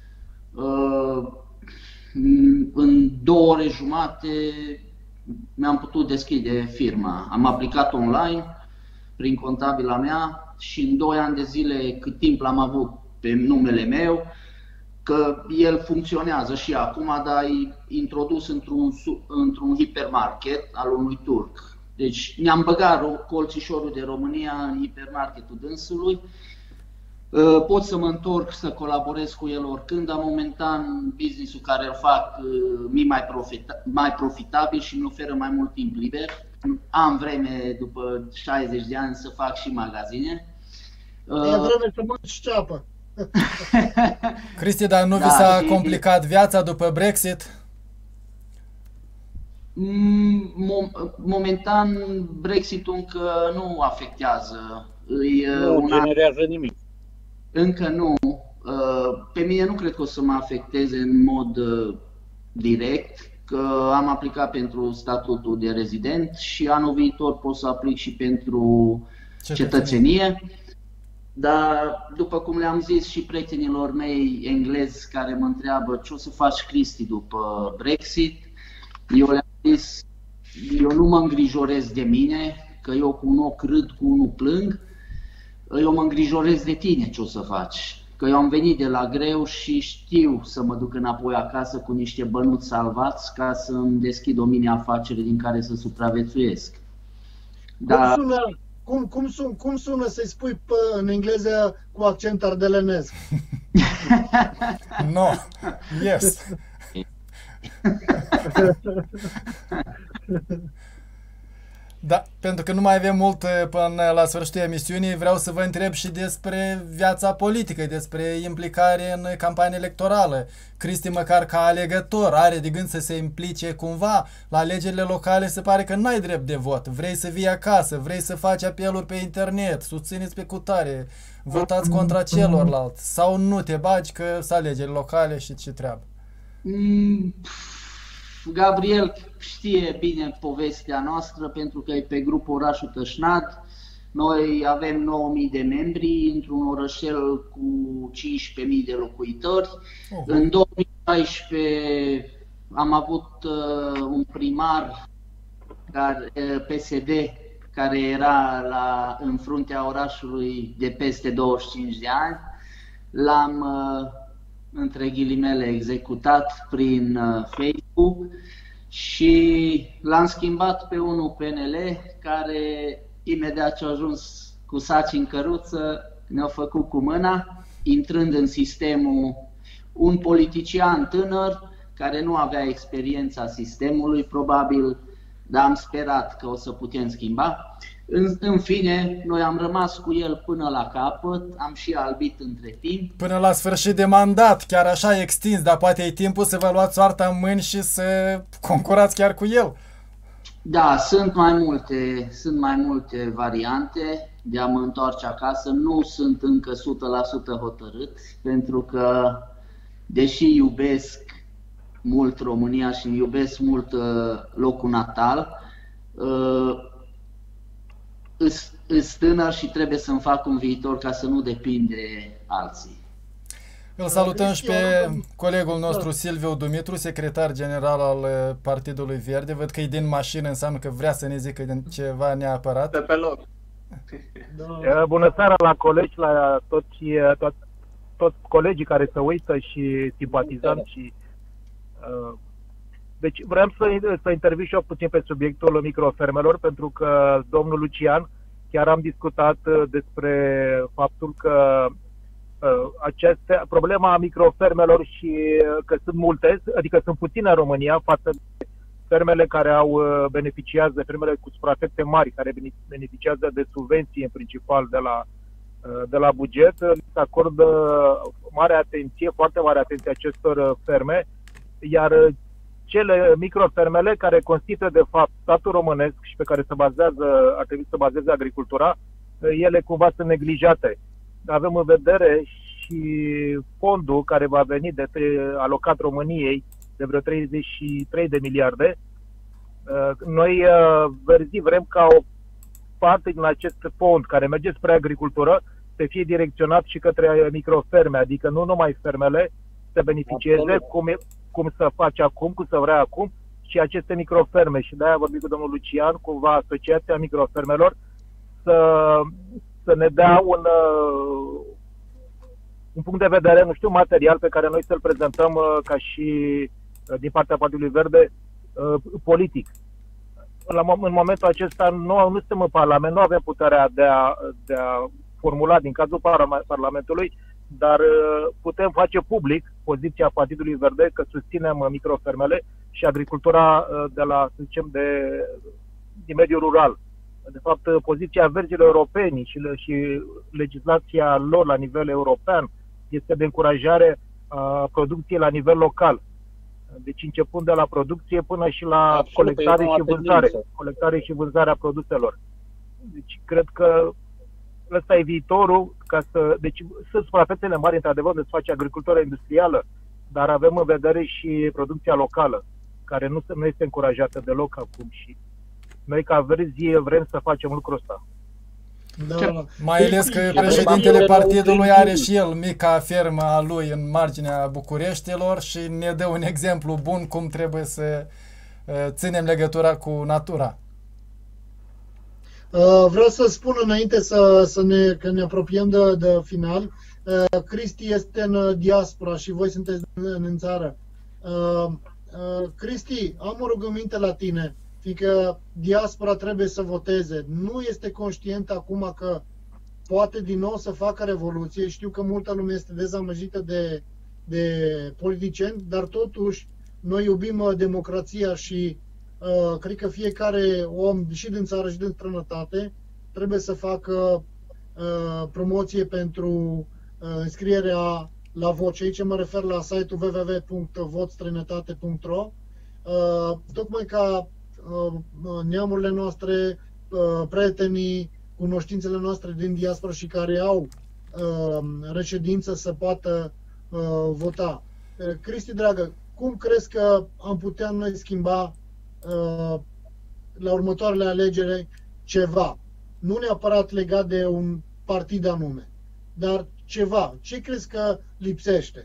Speaker 2: În două ore jumate mi-am putut deschide firma. Am aplicat online prin contabila mea și în doi ani de zile, cât timp l-am avut pe numele meu, că el funcționează și acum, dar e introdus într-un, într-un hipermarket al unui turc. Deci ne-am băgat colțișorul de România în hipermarketul dânsului. Pot să mă întorc să colaborez cu el oricând, dar momentan business-ul care îl fac mi mai, profita, mai profitabil și îmi oferă mai mult timp liber. Am vreme, după șaizeci de ani, să fac și magazine.
Speaker 5: E vreme să mânci ceapă.
Speaker 1: Cristi, dar nu
Speaker 2: da,
Speaker 1: vi s-a
Speaker 2: și...
Speaker 1: complicat viața după Brexit?
Speaker 2: Momentan Brexit-ul încă nu afectează.
Speaker 4: Nu una... generează nimic.
Speaker 2: Încă nu. Pe mine nu cred că o să mă afecteze în mod direct, că am aplicat pentru statutul de rezident și anul viitor pot să aplic și pentru cetățenie. Dar, după cum le-am zis și prietenilor mei englezi care mă întreabă ce o să faci, Cristi, după Brexit, eu le-am zis, eu nu mă îngrijorez de mine, că eu cu un ochi râd, cu unul plâng, eu mă îngrijorez de tine ce o să faci. Că eu am venit de la greu și știu să mă duc înapoi acasă cu niște bănuți salvați ca să-mi deschid o mini-afacere din care să supraviețuiesc.
Speaker 5: Dar... Cum sună, cum, cum sun, cum sună să-i spui pe, în engleză cu accent ardelenesc?
Speaker 1: No, yes. Da, pentru că nu mai avem mult până la sfârșitul emisiunii, vreau să vă întreb și despre viața politică, despre implicare în campanie electorală. Cristi, măcar ca alegător, are de gând să se implice cumva la alegerile locale? Se pare că n-ai drept de vot, vrei să vii acasă, vrei să faci apeluri pe internet, susțineți pe cutare, votați contra celorlalți sau nu te bagi că sunt alegerile locale și ce treabă?
Speaker 2: Mm. Gabriel știe bine povestea noastră pentru că e pe grupul Orașul Tășnad. Noi avem nouă mii de membri într-un orășel cu cincisprezece mii de locuitori. Uh-huh. În două mii șaisprezece am avut uh, un primar care, uh, P S D care era la, în fruntea orașului de peste douăzeci și cinci de ani. L-am uh, între ghilimele executat prin uh, Facebook și l-am schimbat pe unul P N L care imediat ce a ajuns cu saci în căruță ne-a făcut cu mâna, intrând în sistemul un politician tânăr care nu avea experiența sistemului probabil, dar am sperat că o să putem schimba. În, în fine, noi am rămas cu el până la capăt, am și albit între timp.
Speaker 1: Până la sfârșit de mandat, chiar așa extins, dar poate e timpul să vă luați soarta în mâini și să concurați chiar cu el.
Speaker 2: Da, sunt mai multe, sunt mai multe variante de a mă întoarce acasă. Nu sunt încă o sută la sută hotărât, pentru că, deși iubesc mult România și iubesc mult locul natal, îs tânăr și trebuie să-mi fac un viitor ca să nu depind de alții.
Speaker 1: Îl salutăm și pe colegul nostru Silviu Dumitru, secretar general al Partidului Verde. Văd că e din mașină, înseamnă că vrea să ne zică ceva neapărat.
Speaker 3: De pe loc.
Speaker 4: Da. Bună seara la colegi, la toți, toți, toți colegii care se uită și simpatizanți. Și, uh, deci vreau să, să intervin și eu puțin pe subiectul microfermelor, pentru că domnul Lucian, chiar am discutat despre faptul că aceste, problema microfermelor și că sunt multe, adică sunt puține în România față de fermele care au beneficiază, fermele cu suprafețe mari, care beneficiază de subvenții în principal de la, de la buget, se acordă mare atenție, foarte mare atenție acestor ferme, iar cele microfermele care constituie de fapt statul românesc și pe care se bazează, ar trebui să bazeze agricultura, ele cumva sunt neglijate. Avem în vedere și fondul care va veni de alocat României de vreo treizeci și trei de miliarde. Noi, Verzi, vrem ca o parte din acest fond care merge spre agricultură să fie direcționat și către microferme, adică nu numai fermele să beneficieze cum, cum să face acum, cum să vrea acum, și aceste microferme. Și de-aia vorbim cu domnul Lucian, cumva Asociația Microfermelor, să, să ne dea un, un punct de vedere, nu știu, material pe care noi să-l prezentăm ca și din partea Partidului Verde politic. La, în momentul acesta nu, nu suntem în Parlament, nu avem puterea de a, de a formula din cazul Parlamentului, dar putem face public poziția Partidului Verde că susținem microfermele și agricultura de la, să zicem, de, din mediul rural. De fapt, poziția verzilor europeni și, și legislația lor la nivel european este de încurajare a producției la nivel local. Deci începând de la producție până și la Absolut, colectare și vânzare, colectare și vânzarea produselor. Deci cred că ăsta e viitorul, ca să, deci sunt suprafețele mari într-adevăr de să face agricultură industrială, dar avem în vedere și producția locală, care nu, nu este încurajată deloc acum și noi ca Verzi vrem să facem lucrul ăsta.
Speaker 5: Da, da.
Speaker 1: Mai ales că președintele partidului are și el mica fermă a lui în marginea Bucureștilor și ne dă un exemplu bun cum trebuie să ținem legătura cu natura.
Speaker 5: Vreau să spun înainte să, să ne, că ne apropiem de, de final, Cristi este în diaspora și voi sunteți în, în țară. Cristi, am o rugăminte la tine, fiindcă diaspora trebuie să voteze. Nu este conștient acum că poate din nou să facă revoluție. Știu că multă lume este dezamăgită de, de politicieni, dar totuși noi iubim democrația și uh, cred că fiecare om și din țară și din străinătate trebuie să facă uh, promoție pentru uh, înscrierea la vot. Și aici mă refer la site-ul w w w punct vot străinătate punct r o, uh, tocmai ca neamurile noastre, prietenii, cunoștințele noastre din diaspora și care au reședință să poată vota. Cristi, dragă, cum crezi că am putea noi schimba la următoarele alegeri ceva? Nu neapărat legat de un partid anume, dar ceva. Ce crezi că lipsește?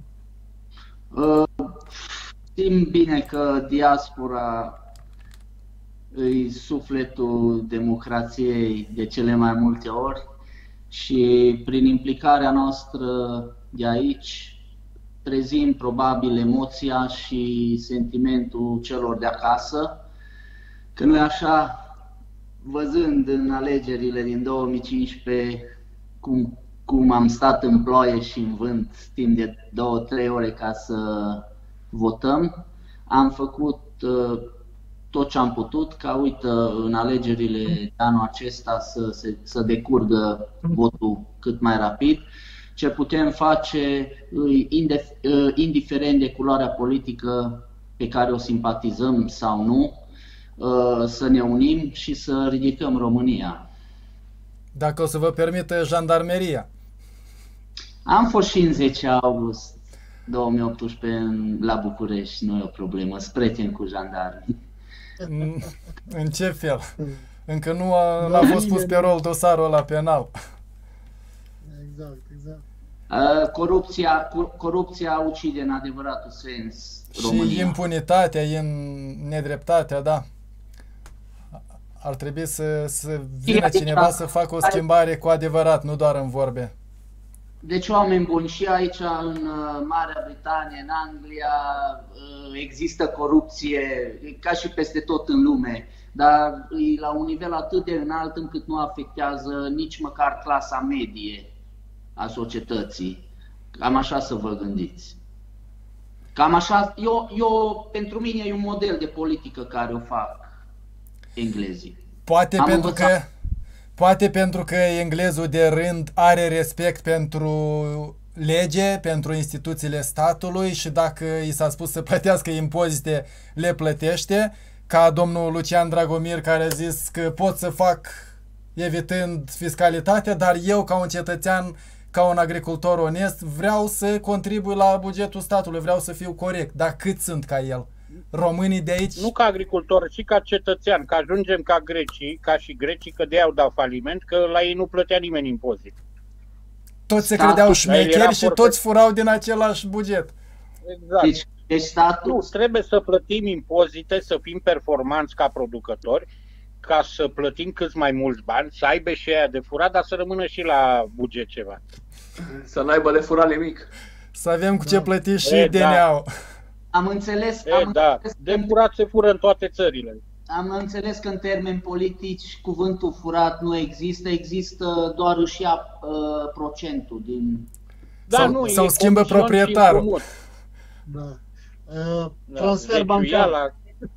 Speaker 2: Știm bine că diaspora îi sufletul democrației de cele mai multe ori și prin implicarea noastră de aici trezim probabil emoția și sentimentul celor de acasă, că nu-i așa, văzând în alegerile din două mii cincisprezece cum, cum am stat în ploaie și în vânt timp de două trei ore ca să votăm, am făcut tot ce am putut ca, uite, în alegerile de anul acesta să, să, să decurgă votul cât mai rapid. Ce putem face, indiferent de culoarea politică pe care o simpatizăm sau nu, să ne unim și să ridicăm România.
Speaker 1: Dacă o să vă permită jandarmeria.
Speaker 2: Am fost și în zece august două mii optsprezece la București, nu e o problemă, sunt prieten cu jandarmii.
Speaker 1: În, în ce fel? Încă nu a, n-a fost pus pe rol dosarul ăla penal.
Speaker 5: Exact, exact.
Speaker 2: Corupția, corupția ucide în adevăratul sens România.
Speaker 1: Și impunitatea, nedreptatea, da. Ar trebui să, să vină cineva să facă o schimbare cu adevărat, nu doar în vorbe.
Speaker 2: Deci, oameni buni, și aici în Marea Britanie, în Anglia, există corupție, ca și peste tot în lume, dar e la un nivel atât de înalt încât nu afectează nici măcar clasa medie a societății. Cam așa să vă gândiți. Cam așa, eu, eu, pentru mine e un model de politică care o fac englezii.
Speaker 1: Poate pentru că... Poate pentru că englezul de rând are respect pentru lege, pentru instituțiile statului și dacă i s-a spus să plătească impozite, le plătește, ca domnul Lucian Dragomir care a zis că pot să fac evitând fiscalitatea, dar eu ca un cetățean, ca un agricultor onest, vreau să contribui la bugetul statului, vreau să fiu corect, dar cât sunt ca el? Românii de aici...
Speaker 4: Nu ca agricultor, ci ca cetățean, că ajungem ca grecii, ca și grecii, că de-aia au dat faliment, că la ei nu plătea nimeni impozit.
Speaker 1: Toți se credeau șmecheri și toți furau din același buget.
Speaker 4: Exact.
Speaker 2: Deci, deci statul...
Speaker 4: Nu, trebuie să plătim impozite, să fim performanți ca producători, ca să plătim cât mai mulți bani, să aibă și aia de furat, dar să rămână și la buget ceva.
Speaker 3: Să n-aibă de furat nimic.
Speaker 1: Să avem cu ce plăti și D N A-ul.
Speaker 2: Am înțeles,
Speaker 4: e,
Speaker 2: am
Speaker 4: da.
Speaker 2: înțeles
Speaker 4: de furat se fură în toate țările.
Speaker 2: Am înțeles că în termeni politici cuvântul furat nu există, există doar își ia uh, procentul din...
Speaker 4: Da,
Speaker 1: sau,
Speaker 4: nu,
Speaker 1: sau schimbă proprietarul.
Speaker 5: Da. Uh, transfer
Speaker 4: da,
Speaker 5: bancar.
Speaker 4: La...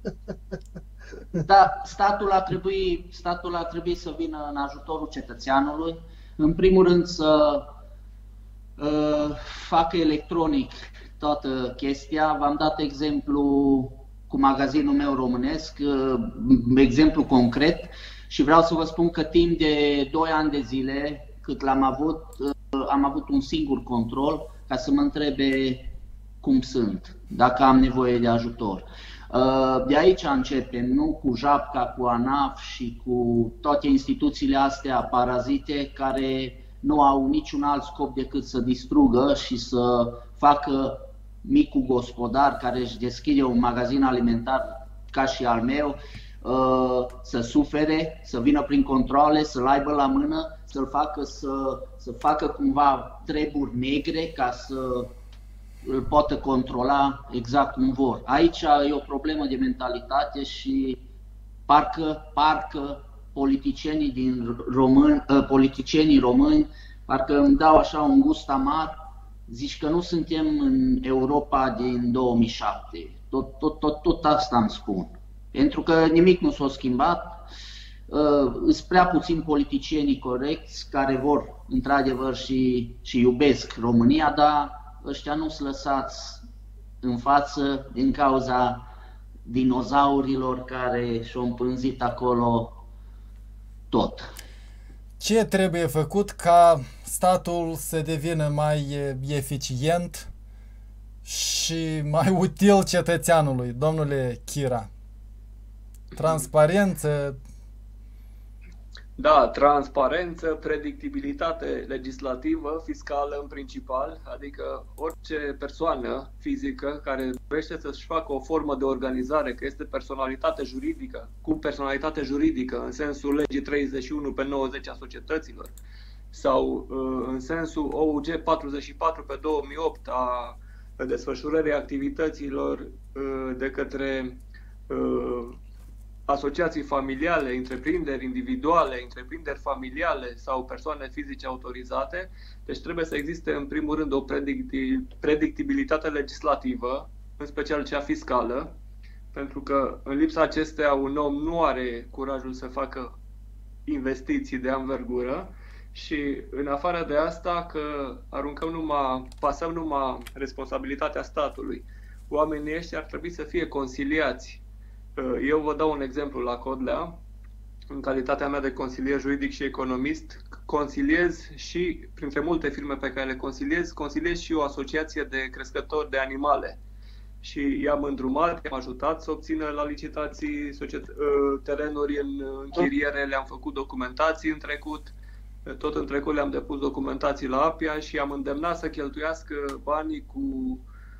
Speaker 2: Da, statul ar trebui, statul ar trebui să vină în ajutorul cetățeanului. În primul rând să uh, facă electronic toată chestia. V-am dat exemplu cu magazinul meu românesc, exemplu concret, și vreau să vă spun că timp de doi ani de zile, cât l-am avut, am avut un singur control ca să mă întrebe cum sunt, dacă am nevoie de ajutor. De aici începem, nu cu Japca, cu ANAF și cu toate instituțiile astea parazite care nu au niciun alt scop decât să distrugă și să facă micul gospodar care își deschide un magazin alimentar ca și al meu să sufere, să vină prin controle, să-l aibă la mână, să-l facă să, să facă cumva treburi negre ca să îl poată controla exact cum vor. Aici e o problemă de mentalitate și parcă, parcă politicienii, din români, politicienii români parcă îmi dau așa un gust amar. Zici că nu suntem în Europa din două mii șapte. Tot, tot, tot, tot asta îmi spun. Pentru că nimic nu s-a schimbat. Sunt prea puțini politicienii corecți care vor într-adevăr și, și iubesc România, dar ăștia nu sunt lăsați în față din cauza dinozaurilor care și-au împânzit acolo tot.
Speaker 1: Ce trebuie făcut ca statul să devină mai eficient și mai util cetățeanului, domnule Chira? Transparență?
Speaker 3: Da, transparență, predictibilitate legislativă, fiscală în principal, adică orice persoană fizică care dorește să-și facă o formă de organizare, că este personalitate juridică, cu personalitate juridică în sensul legii treizeci și unu pe nouăzeci a societăților sau în sensul O U G patruzeci și patru pe două mii opt a desfășurării activităților de către asociații familiale, întreprinderi individuale, întreprinderi familiale sau persoane fizice autorizate. Deci trebuie să existe în primul rând o predictibilitate legislativă, în special cea fiscală, pentru că în lipsa acesteia un om nu are curajul să facă investiții de anvergură și în afară de asta că aruncăm numai, pasăm numai responsabilitatea statului. Oamenii ăștia ar trebui să fie consiliați. Eu vă dau un exemplu la Codlea. În calitatea mea de consilier juridic și economist, consiliez și, printre multe firme pe care le consiliez, consiliez și o asociație de crescători de animale. Și i-am îndrumat, i-am ajutat să obțină la licitații terenuri în închiriere, le-am făcut documentații în trecut, tot în trecut le-am depus documentații la APIA și i-am îndemnat să cheltuiască banii cu,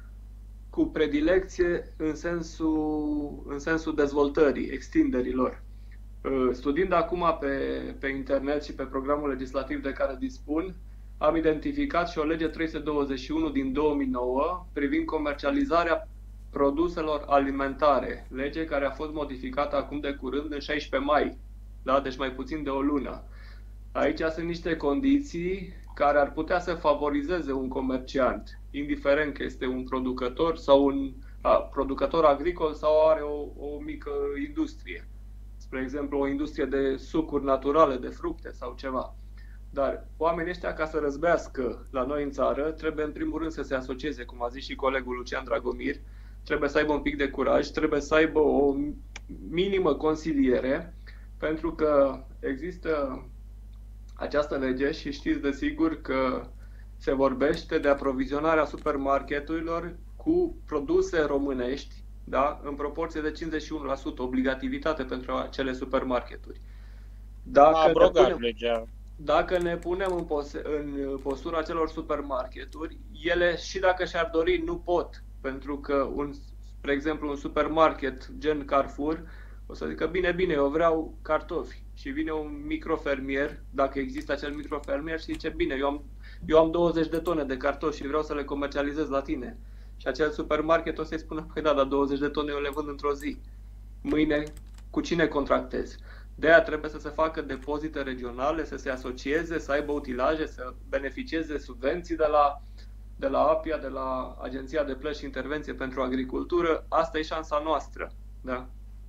Speaker 3: cu predilecție în sensul, în sensul dezvoltării, extinderilor. Studiind acum pe, pe internet și pe programul legislativ de care dispun, am identificat și o lege trei sute douăzeci și unu din două mii nouă privind comercializarea produselor alimentare, lege care a fost modificată acum de curând în șaisprezece mai, da? Deci mai puțin de o lună. Aici sunt niște condiții care ar putea să favorizeze un comerciant, indiferent că este un producător sau un a, producător agricol sau are o, o mică industrie. Spre exemplu, o industrie de sucuri naturale, de fructe sau ceva. Dar oamenii ăștia, ca să răzbească la noi în țară, trebuie în primul rând să se asocieze, cum a zis și colegul Lucian Dragomir, trebuie să aibă un pic de curaj, trebuie să aibă o minimă consiliere, pentru că există această lege și știți de sigur că se vorbește de aprovizionarea supermarketurilor cu produse românești, da? În proporție de cincizeci și unu la sută obligativitate pentru acele supermarketuri. Dacă
Speaker 4: a abrogat
Speaker 3: punem,
Speaker 4: legea.
Speaker 3: Dacă ne punem în, pos- în postura acelor supermarketuri, ele și dacă și-ar dori nu pot, pentru că, un, spre exemplu, un supermarket gen Carrefour o să zică bine, bine, eu vreau cartofi și vine un microfermier, dacă există acel microfermier și zice bine, eu am, eu am douăzeci de tone de cartofi și vreau să le comercializez la tine. Și acel supermarket o să-i spună, păi da, dar douăzeci de tone eu le vând într-o zi. Mâine, cu cine contractez? De aia trebuie să se facă depozite regionale, să se asocieze, să aibă utilaje, să beneficieze subvenții de la, de la APIA, de la Agenția de Plăți și Intervenție pentru Agricultură. Asta e șansa noastră. Da,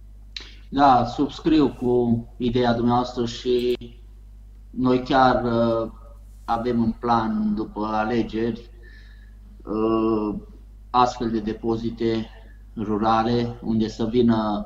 Speaker 2: da, subscriu cu ideea dumneavoastră și noi chiar uh, avem în plan, după alegeri, uh, astfel de depozite rurale unde să vină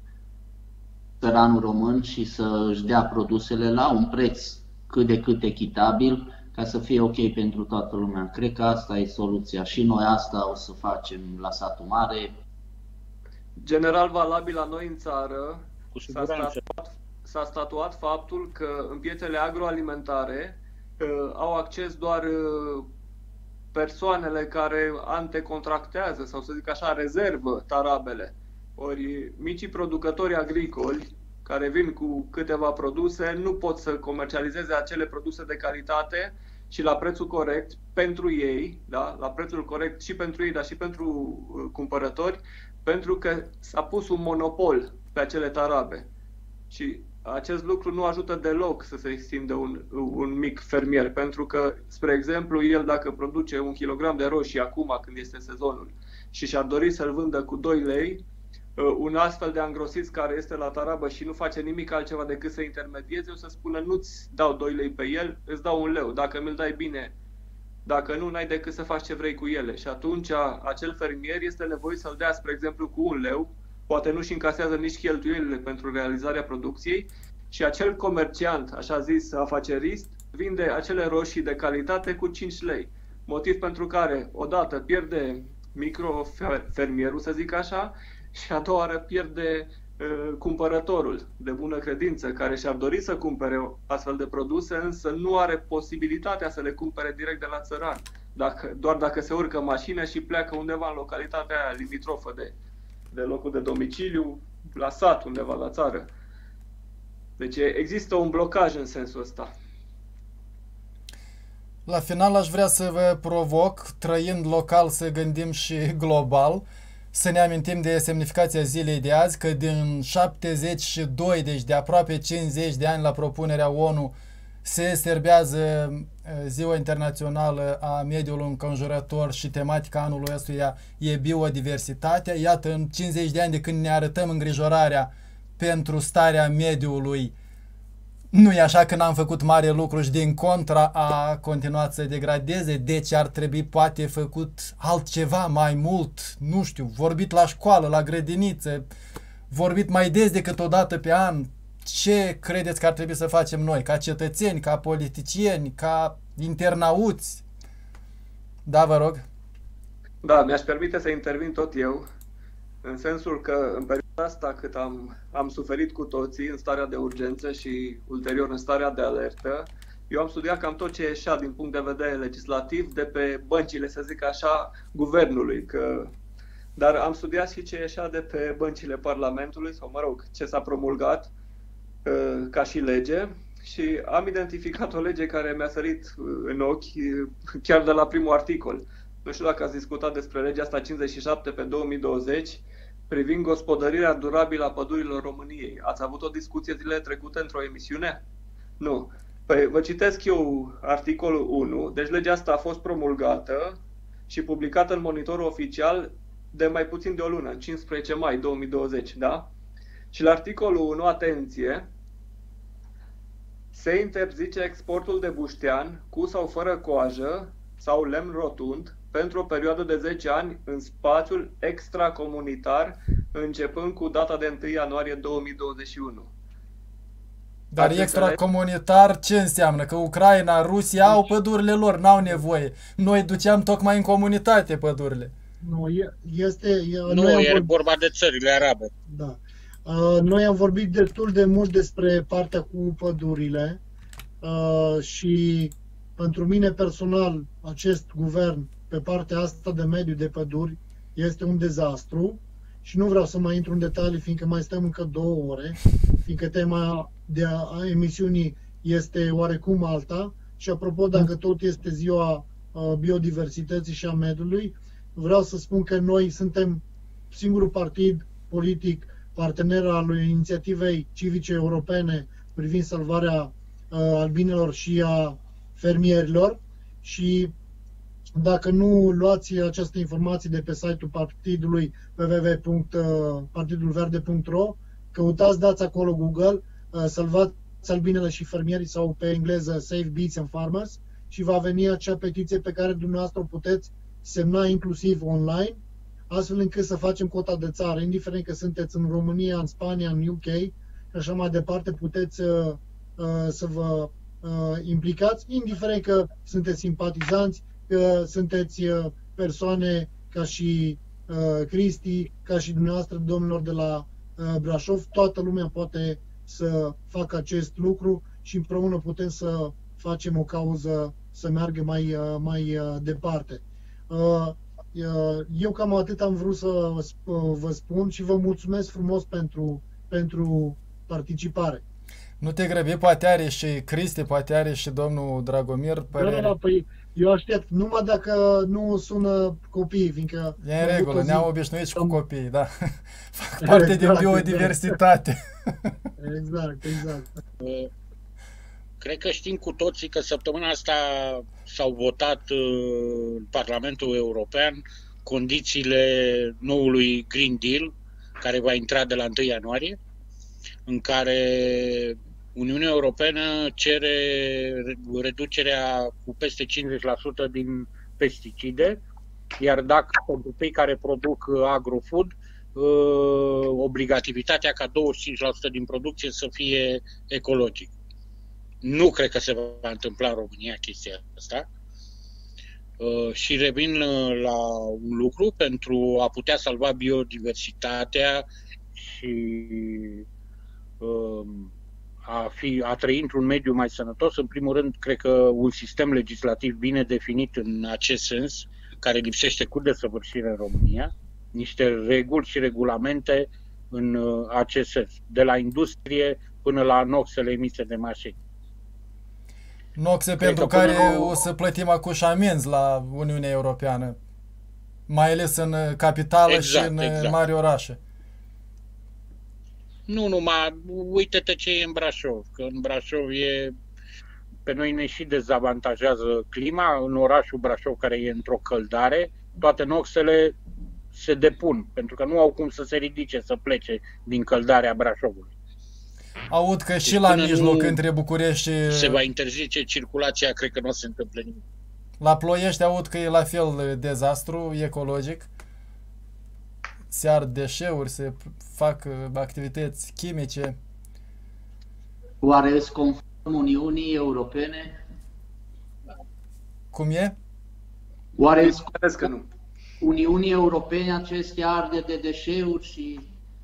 Speaker 2: țăranul român și să își dea produsele la un preț cât de cât echitabil ca să fie ok pentru toată lumea. Cred că asta e soluția și noi asta o să facem la Satul Mare.
Speaker 3: General valabil la noi în țară,
Speaker 4: Cu
Speaker 3: s-a
Speaker 4: siguranță.
Speaker 3: statuat, s-a statuat faptul că în piețele agroalimentare uh, au acces doar uh, persoanele care antecontractează sau, să zic așa, rezervă tarabele. Ori micii producători agricoli care vin cu câteva produse nu pot să comercializeze acele produse de calitate și la prețul corect pentru ei, da? La prețul corect și pentru ei, dar și pentru uh, cumpărători, pentru că s-a pus un monopol pe acele tarabe. Și acest lucru nu ajută deloc să se extindă un, un mic fermier, pentru că, spre exemplu, el dacă produce un kilogram de roșii acum, când este sezonul, și și-ar dori să-l vândă cu doi lei, un astfel de angrosit care este la tarabă și nu face nimic altceva decât să intermedieze, o să spună nu-ți dau doi lei pe el, îți dau un leu. Dacă mi-l dai bine, dacă nu, n-ai decât să faci ce vrei cu ele. Și atunci acel fermier este nevoit să-l dea, spre exemplu, cu un leu, poate nu-și încasează nici cheltuielile pentru realizarea producției și acel comerciant, așa zis afacerist, vinde acele roșii de calitate cu cinci lei. Motiv pentru care, odată, pierde microfermierul, să zic așa, și a doua oară pierde uh, cumpărătorul de bună credință, care și-ar dori să cumpere astfel de produse, însă nu are posibilitatea să le cumpere direct de la țăran, dacă, doar dacă se urcă în mașină și pleacă undeva în localitatea aia limitrofă de, de locul de domiciliu, la sat, undeva la țară. Deci există un blocaj în sensul ăsta.
Speaker 1: La final aș vrea să vă provoc, trăind local, să gândim și global, să ne amintim de semnificația zilei de azi, că din șaptezeci și doi, deci de aproape cincizeci de ani la propunerea ONU, se serbează Ziua Internațională a Mediului Înconjurător și tematica anului ăstuia e biodiversitatea. Iată, în cincizeci de ani de când ne arătăm îngrijorarea pentru starea mediului, nu e așa că n-am făcut mare lucru și din contra a continuat să degradeze, deci ar trebui poate făcut altceva mai mult, nu știu, vorbit la școală, la grădiniță, vorbit mai des decât o dată pe an. Ce credeți că ar trebui să facem noi, ca cetățeni, ca politicieni, ca internauți? Da, vă rog.
Speaker 3: Da, mi-aș permite să intervin tot eu, în sensul că în perioada asta cât am, am suferit cu toții în starea de urgență și ulterior în starea de alertă, eu am studiat cam tot ce ieșea din punct de vedere legislativ de pe băncile, să zic așa, guvernului, că... dar am studiat și ce ieșea de pe băncile Parlamentului, sau mă rog, ce s-a promulgat ca și lege, și am identificat o lege care mi-a sărit în ochi chiar de la primul articol. Nu știu dacă ați discutat despre legea asta cincizeci și șapte pe două mii douăzeci privind gospodărirea durabilă a pădurilor României. Ați avut o discuție zilele trecute într-o emisiune? Nu. Păi vă citesc eu articolul unu. Deci legea asta a fost promulgată și publicată în Monitorul Oficial de mai puțin de o lună, în cincisprezece mai două mii douăzeci, da? Și la articolul unu, atenție, se interzice exportul de buștean cu sau fără coajă sau lemn rotund pentru o perioadă de zece ani în spațiul extracomunitar, începând cu data de întâi ianuarie două mii douăzeci și unu.
Speaker 1: Dar extracomunitar ce înseamnă? Că Ucraina, Rusia au pădurile lor, n-au nevoie. Noi duceam tocmai în comunitate pădurile.
Speaker 5: Nu, este...
Speaker 4: Nu, e vorba de țările arabe.
Speaker 5: Da. Uh, noi am vorbit destul de mult despre partea cu pădurile uh, și pentru mine personal acest guvern pe partea asta de mediu, de păduri, este un dezastru și nu vreau să mai intru în detalii fiindcă mai stăm încă două ore, fiindcă tema de a, a emisiunii este oarecum alta și apropo, dacă tot este ziua uh, biodiversității și a mediului, vreau să spun că noi suntem singurul partid politic partener al inițiativei civice europene privind salvarea uh, albinelor și a fermierilor și dacă nu luați această informație de pe site-ul partidului w w w punct partidul verde punct r o, căutați, dați acolo Google, uh, salvați albinele și fermierii sau pe engleză Save Beets and Farmers și va veni acea petiție pe care dumneavoastră o puteți semna inclusiv online, astfel încât să facem cota de țară, indiferent că sunteți în România, în Spania, în U K și așa mai departe, puteți uh, uh, să vă uh, implicați, indiferent că sunteți simpatizanți, că sunteți uh, persoane ca și uh, Cristi, ca și dumneavoastră, domnilor de la uh, Brașov, toată lumea poate să facă acest lucru și împreună putem să facem o cauză să meargă mai, uh, mai uh, departe. Uh, Eu cam atât am vrut să vă spun și vă mulțumesc frumos pentru, pentru participare.
Speaker 1: Nu te grăbi, poate are și Cristi, poate are și domnul Dragomir părere.
Speaker 5: Da, da, păi eu aștept, numai dacă nu sună copiii, fiindcă...
Speaker 1: E în regulă, ne-am obișnuit și cu copiii, da. Fac parte exact, din biodiversitate.
Speaker 5: Exact, exact.
Speaker 4: Cred că știm cu toții că săptămâna asta s-au votat în Parlamentul European condițiile noului Green Deal, care va intra de la întâi ianuarie, în care Uniunea Europeană cere reducerea cu peste cincizeci la sută din pesticide, iar dacă pentru cei care produc agrofood, obligativitatea ca douăzeci și cinci la sută din producție să fie ecologic. Nu cred că se va întâmpla în România chestia asta. Uh, și revin la un lucru, pentru a putea salva biodiversitatea și uh, a, fi, a trăi într-un mediu mai sănătos, în primul rând, cred că un sistem legislativ bine definit în acest sens, care lipsește cu desăvârșire în România, niște reguli și regulamente în uh, acest sens, de la industrie până la noxele emise de mașini.
Speaker 1: Noxe pentru care o... o să plătim acum și amenzi la Uniunea Europeană, mai ales în capitală exact, și în exact. mari orașe.
Speaker 4: Nu numai, uite-te ce e în Brașov, că în Brașov e pe noi ne și dezavantajează clima. În orașul Brașov, care e într-o căldare, toate noxele se depun, pentru că nu au cum să se ridice, să plece din căldarea Brașovului.
Speaker 1: Aud că și
Speaker 4: deci
Speaker 1: la mijloc între București și...
Speaker 4: se va interzice circulația, cred că nu o să se întâmple nimic.
Speaker 1: La Ploiești aud că e la fel dezastru ecologic. Se ard deșeuri, se fac activități chimice.
Speaker 2: Oare îți conform Uniunii Europene?
Speaker 1: Cum e?
Speaker 2: Oare îți
Speaker 3: Cred că nu.
Speaker 2: Uniunii Europene aceste arde de deșeuri și...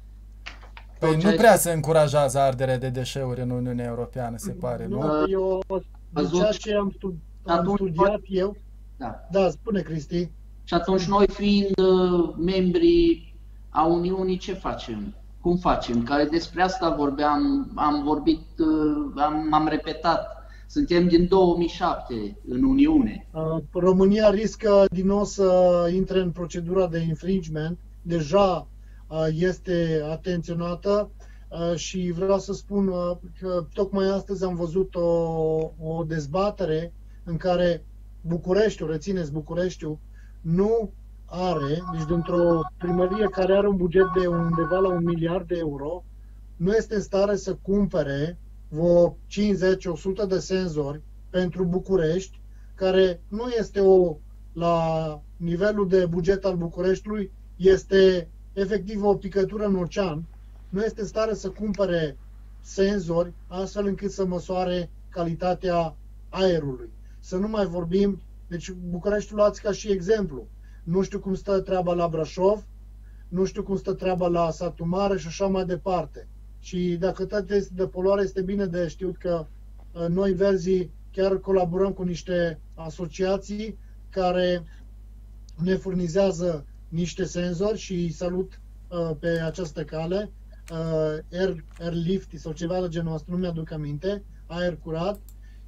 Speaker 1: Păi nu prea se încurajează arderea de deșeuri în Uniunea Europeană, se pare, nu?
Speaker 5: Nu, eu, din ceea ce am, studi am studiat eu...
Speaker 2: Da.
Speaker 5: Da, spune, Cristi.
Speaker 2: Și atunci noi fiind uh, membri a Uniunii, ce facem? Cum facem? Că despre asta vorbeam, am vorbit, uh, am, am repetat. Suntem din două mii șapte în Uniune.
Speaker 5: Uh, România riscă din nou să intre în procedura de infringement. Deja uh, este atenționată uh, și vreau să spun uh, că tocmai astăzi am văzut o, o dezbatere în care Bucureștiul, rețineți, Bucureștiul, nu are, deci dintr-o primărie care are un buget de undeva la un miliard de euro, nu este în stare să cumpere vreo cincizeci la o sută de senzori pentru București, care nu este o, la nivelul de buget al Bucureștiului, este efectiv o picătură în ocean, nu este în stare să cumpere senzori astfel încât să măsoare calitatea aerului. Să nu mai vorbim, deci Bucureștiul luați ca și exemplu. Nu știu cum stă treaba la Brașov, nu știu cum stă treaba la Satu Mare și așa mai departe. Și dacă tot este de poluare, este bine de știut că noi, Verzii, chiar colaborăm cu niște asociații care ne furnizează niște senzori și îi salut uh, pe această cale, uh, Air, Airlift sau ceva de genul ăsta, nu mi-aduc aminte, aer curat,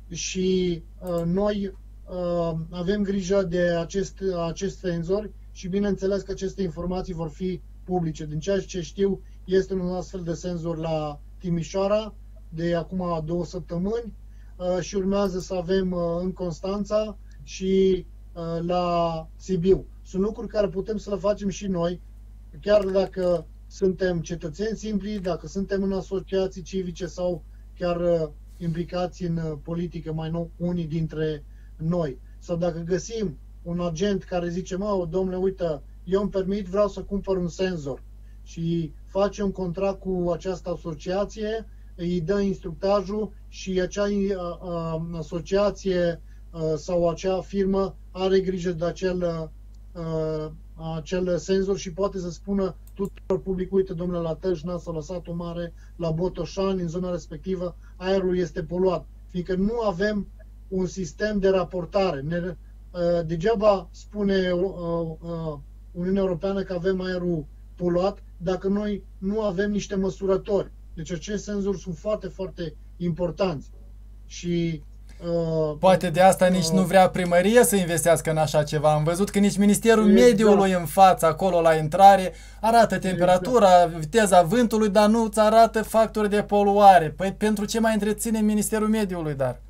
Speaker 5: și uh, noi uh, avem grijă de acest, acest senzor și bineînțeles că aceste informații vor fi publice. Din ceea ce știu, este un astfel de senzor la Timișoara de acum două săptămâni uh, și urmează să avem uh, în Constanța și uh, la Sibiu. Sunt lucruri care putem să le facem și noi, chiar dacă suntem cetățeni simpli, dacă suntem în asociații civice sau chiar uh, implicați în uh, politică, mai nou unii dintre noi. Sau dacă găsim un agent care zice, mă, domnule, uite, eu îmi permit, vreau să cumpăr un senzor și face un contract cu această asociație, îi dă instructajul și acea uh, uh, asociație uh, sau acea firmă are grijă de acel, uh, acel senzor și poate să spună tuturor public, uite, domnule, la Tăjna sau la Satul Mare, la Botoșani, în zona respectivă, aerul este poluat. Fiindcă nu avem un sistem de raportare. Ne, uh, degeaba spune uh, uh, Uniunea Europeană că avem aerul poluat dacă noi nu avem niște măsurători. Deci acești senzori sunt foarte, foarte importanți. Și uh,
Speaker 1: poate de asta uh, nici nu vrea primăria să investească în așa ceva. Am văzut că nici Ministerul exact. Mediului în față, acolo la intrare, arată temperatura, exact. viteza vântului, dar nu îți arată factori de poluare. Păi pentru ce mai întreține Ministerul Mediului, dar?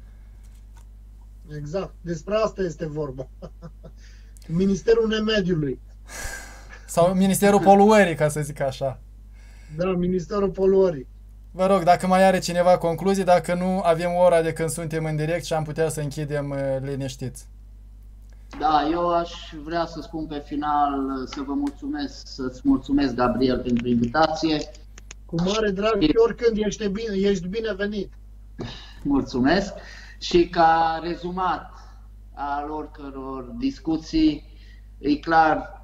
Speaker 5: Exact. Despre asta este vorba. Ministerul Nemediului.
Speaker 1: Sau Ministerul Poluării, ca să zic așa.
Speaker 5: Da, Ministerul Poluării.
Speaker 1: Vă rog, dacă mai are cineva concluzii, dacă nu, avem ora de când suntem în direct și am putea să închidem liniștiți.
Speaker 2: Da, eu aș vrea să spun pe final, să vă mulțumesc, să-ți mulțumesc, Gabriel, pentru invitație.
Speaker 5: Cu mare drag și oricând ești, bine, ești binevenit.
Speaker 2: Mulțumesc. Și ca rezumat al oricăror discuții, e clar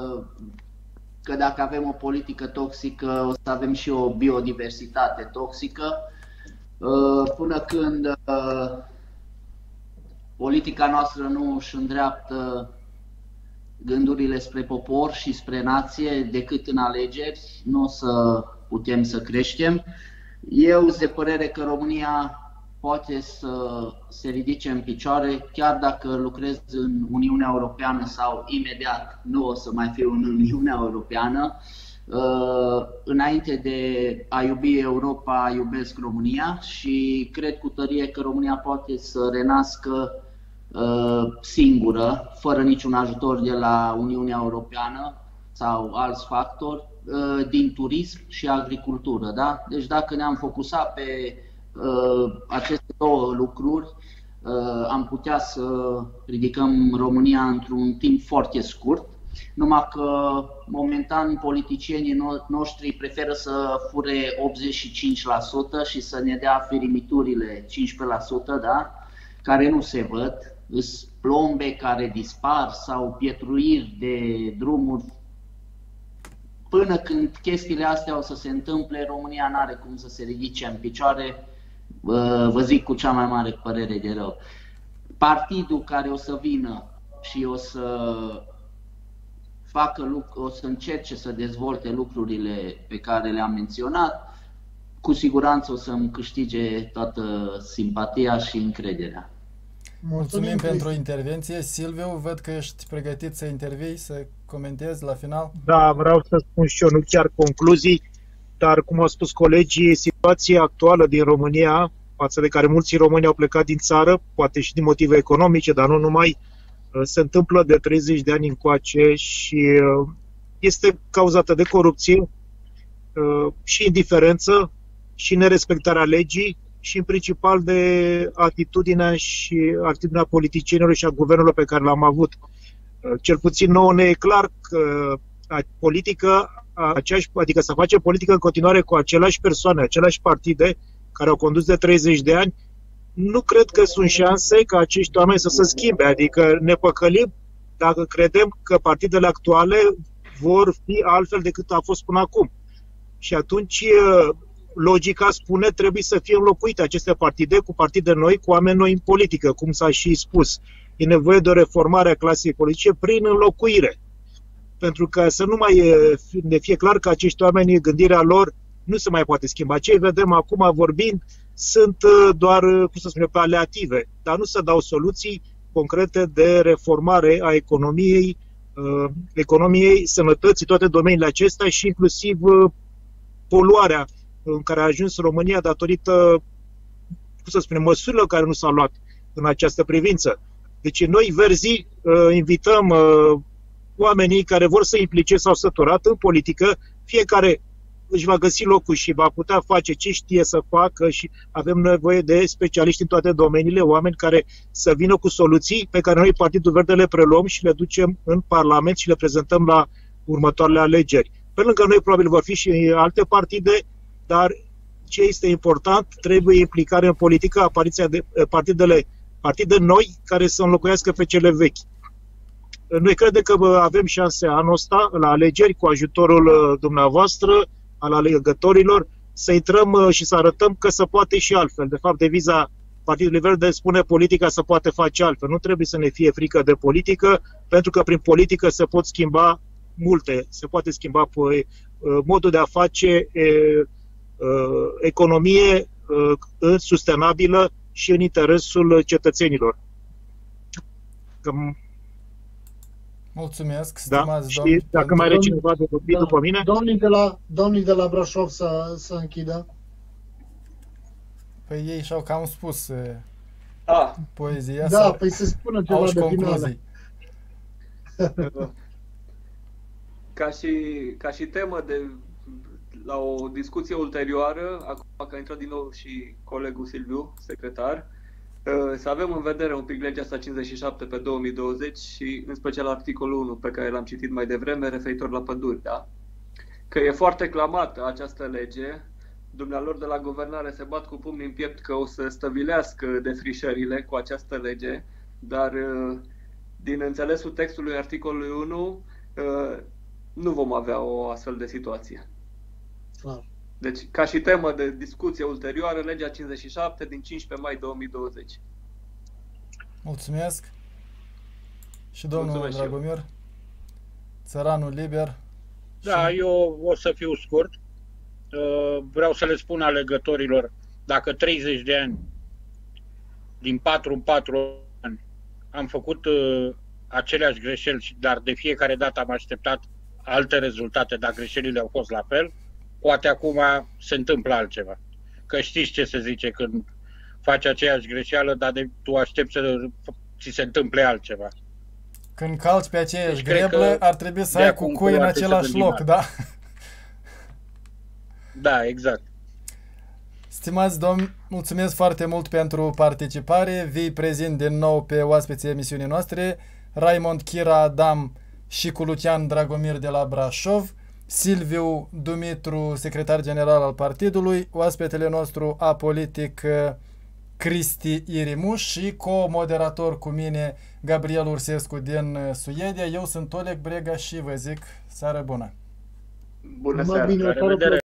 Speaker 2: că dacă avem o politică toxică, o să avem și o biodiversitate toxică. Până când politica noastră nu își îndreaptă gândurile spre popor și spre nație decât în alegeri, nu o să putem să creștem. Eu sunt de părere că România poate să se ridice în picioare, chiar dacă lucrez în Uniunea Europeană sau imediat nu o să mai fiu în Uniunea Europeană. Înainte de a iubi Europa, iubesc România și cred cu tărie că România poate să renască singură, fără niciun ajutor de la Uniunea Europeană sau alți factori, din turism și agricultură. Da? Deci dacă ne-am focusat pe aceste două lucruri, am putea să ridicăm România într-un timp foarte scurt, numai că momentan politicienii noștri preferă să fure optzeci și cinci la sută și să ne dea firimiturile cincisprezece la sută, da? Care nu se văd, sunt plombe care dispar sau pietruiri de drumuri. Până când chestiile astea o să se întâmple, România nu are cum să se ridice în picioare, vă zic cu cea mai mare părere de rău. Partidul care o să vină și o să facă, o să încerce să dezvolte lucrurile pe care le-am menționat, cu siguranță o să-mi câștige toată simpatia și încrederea.
Speaker 1: Mulțumim pentru intervenție. Silviu, văd că ești pregătit să intervii, să comentezi la final.
Speaker 6: Da, vreau să spun și eu, nu chiar concluzii, dar cum au spus colegii, situația actuală din România, față de care mulți români au plecat din țară, poate și din motive economice, dar nu numai, se întâmplă de treizeci de ani încoace și este cauzată de corupție și indiferență și nerespectarea legii și în principal de atitudinea și atitudinea politicienilor și a guvernului pe care l-am avut. Cel puțin nouă ne e clar că politică, aceeași, adică să face politică în continuare cu aceleași persoane, aceleași partide care au condus de treizeci de ani, nu cred că sunt șanse ca acești oameni să se schimbe. Adică ne păcălim dacă credem că partidele actuale vor fi altfel decât a fost până acum. Și atunci logica spune trebuie să fie înlocuite aceste partide cu partide noi, cu oameni noi în politică, cum s-a și spus. E nevoie de o reformare a clasei politice prin înlocuire. Pentru că să nu mai ne fie clar că acești oameni, gândirea lor nu se mai poate schimba. Ce vedem acum vorbind sunt doar, cum să spunem, paliative, dar nu se dau soluții concrete de reformare a economiei, economiei, sănătății, toate domeniile acestea și inclusiv poluarea în care a ajuns România datorită, cum să spunem, măsurilor care nu s-au luat în această privință. Deci noi, Verzi, invităm oamenii care vor să implice sau săturat în politică, fiecare își va găsi locul și va putea face ce știe să facă și avem nevoie de specialiști în toate domeniile, oameni care să vină cu soluții pe care noi, Partidul Verde, le preluăm și le ducem în Parlament și le prezentăm la următoarele alegeri. Pe lângă noi probabil vor fi și alte partide, dar ce este important, trebuie implicare în politică, apariția de partidele, partide noi care să înlocuiască pe cele vechi. Noi credem că avem șanse anul ăsta la alegeri cu ajutorul dumneavoastră, al alegătorilor, să intrăm și să arătăm că se poate și altfel. De fapt, deviza Partidului Verde spune politica se poate face altfel. Nu trebuie să ne fie frică de politică, pentru că prin politică se pot schimba multe. Se poate schimba pe modul de a face economie sustenabilă și în interesul cetățenilor. Că
Speaker 1: mulțumesc,
Speaker 6: da?
Speaker 1: stimați
Speaker 6: Și
Speaker 1: domni,
Speaker 6: dacă mai are cineva de vorbit
Speaker 5: da.
Speaker 6: după mine?
Speaker 5: Domnii de la, domnii de la Brașov să, să închidă.
Speaker 1: Păi ei și-au cam spus
Speaker 3: ah.
Speaker 1: poezia.
Speaker 5: Da,
Speaker 1: sau
Speaker 5: păi se spune ceva
Speaker 1: au
Speaker 5: de
Speaker 1: și concluzii.
Speaker 3: Ca și, ca și temă de la o discuție ulterioară, acum că a intrat din nou și colegul Silviu, secretar, să avem în vedere un pic legea asta cincizeci și șapte pe două mii douăzeci și în special articolul unu pe care l-am citit mai devreme referitor la păduri, da? Că e foarte clamată această lege, dumnealor de la guvernare se bat cu pumnii în piept că o să stăvilească defrișările cu această lege, dar din înțelesul textului articolului unu nu vom avea o astfel de situație.
Speaker 5: Clar.
Speaker 3: Deci, ca și temă de discuție ulterioară, legea cincizeci și șapte din cincisprezece mai două mii douăzeci.
Speaker 1: Mulțumesc. Și domnul
Speaker 3: Mulțumesc
Speaker 1: Dragomir,
Speaker 3: eu.
Speaker 1: țăranul liber.
Speaker 4: Da,
Speaker 1: și...
Speaker 4: eu o să fiu scurt. Vreau să le spun alegătorilor, dacă treizeci de ani, din patru în patru ani, am făcut aceleași greșeli, dar de fiecare dată am așteptat alte rezultate, dar greșelile au fost la fel, poate acum se întâmplă altceva. Că știți ce se zice când faci aceeași greșeală, dar de, tu aștepți să ți se întâmple altceva.
Speaker 1: Când calci pe aceeași
Speaker 4: Deci,
Speaker 1: greblă, ar trebui să ai cu cui în același loc, da?
Speaker 4: Da, exact.
Speaker 1: Stimați domni, mulțumesc foarte mult pentru participare. Vi prezint din nou pe oaspeții emisiunii noastre, Raimond Chira Adam și cu Lucian Dragomir de la Brașov, Silviu Dumitru, secretar general al partidului, oaspetele nostru apolitic Cristi Irimuș și co-moderator cu mine Gabriel Ursescu din Suedia. Eu sunt Oleg Brega și vă zic seară bună!
Speaker 3: Bună
Speaker 5: Numai
Speaker 3: seara!
Speaker 5: bine,
Speaker 4: La revedere!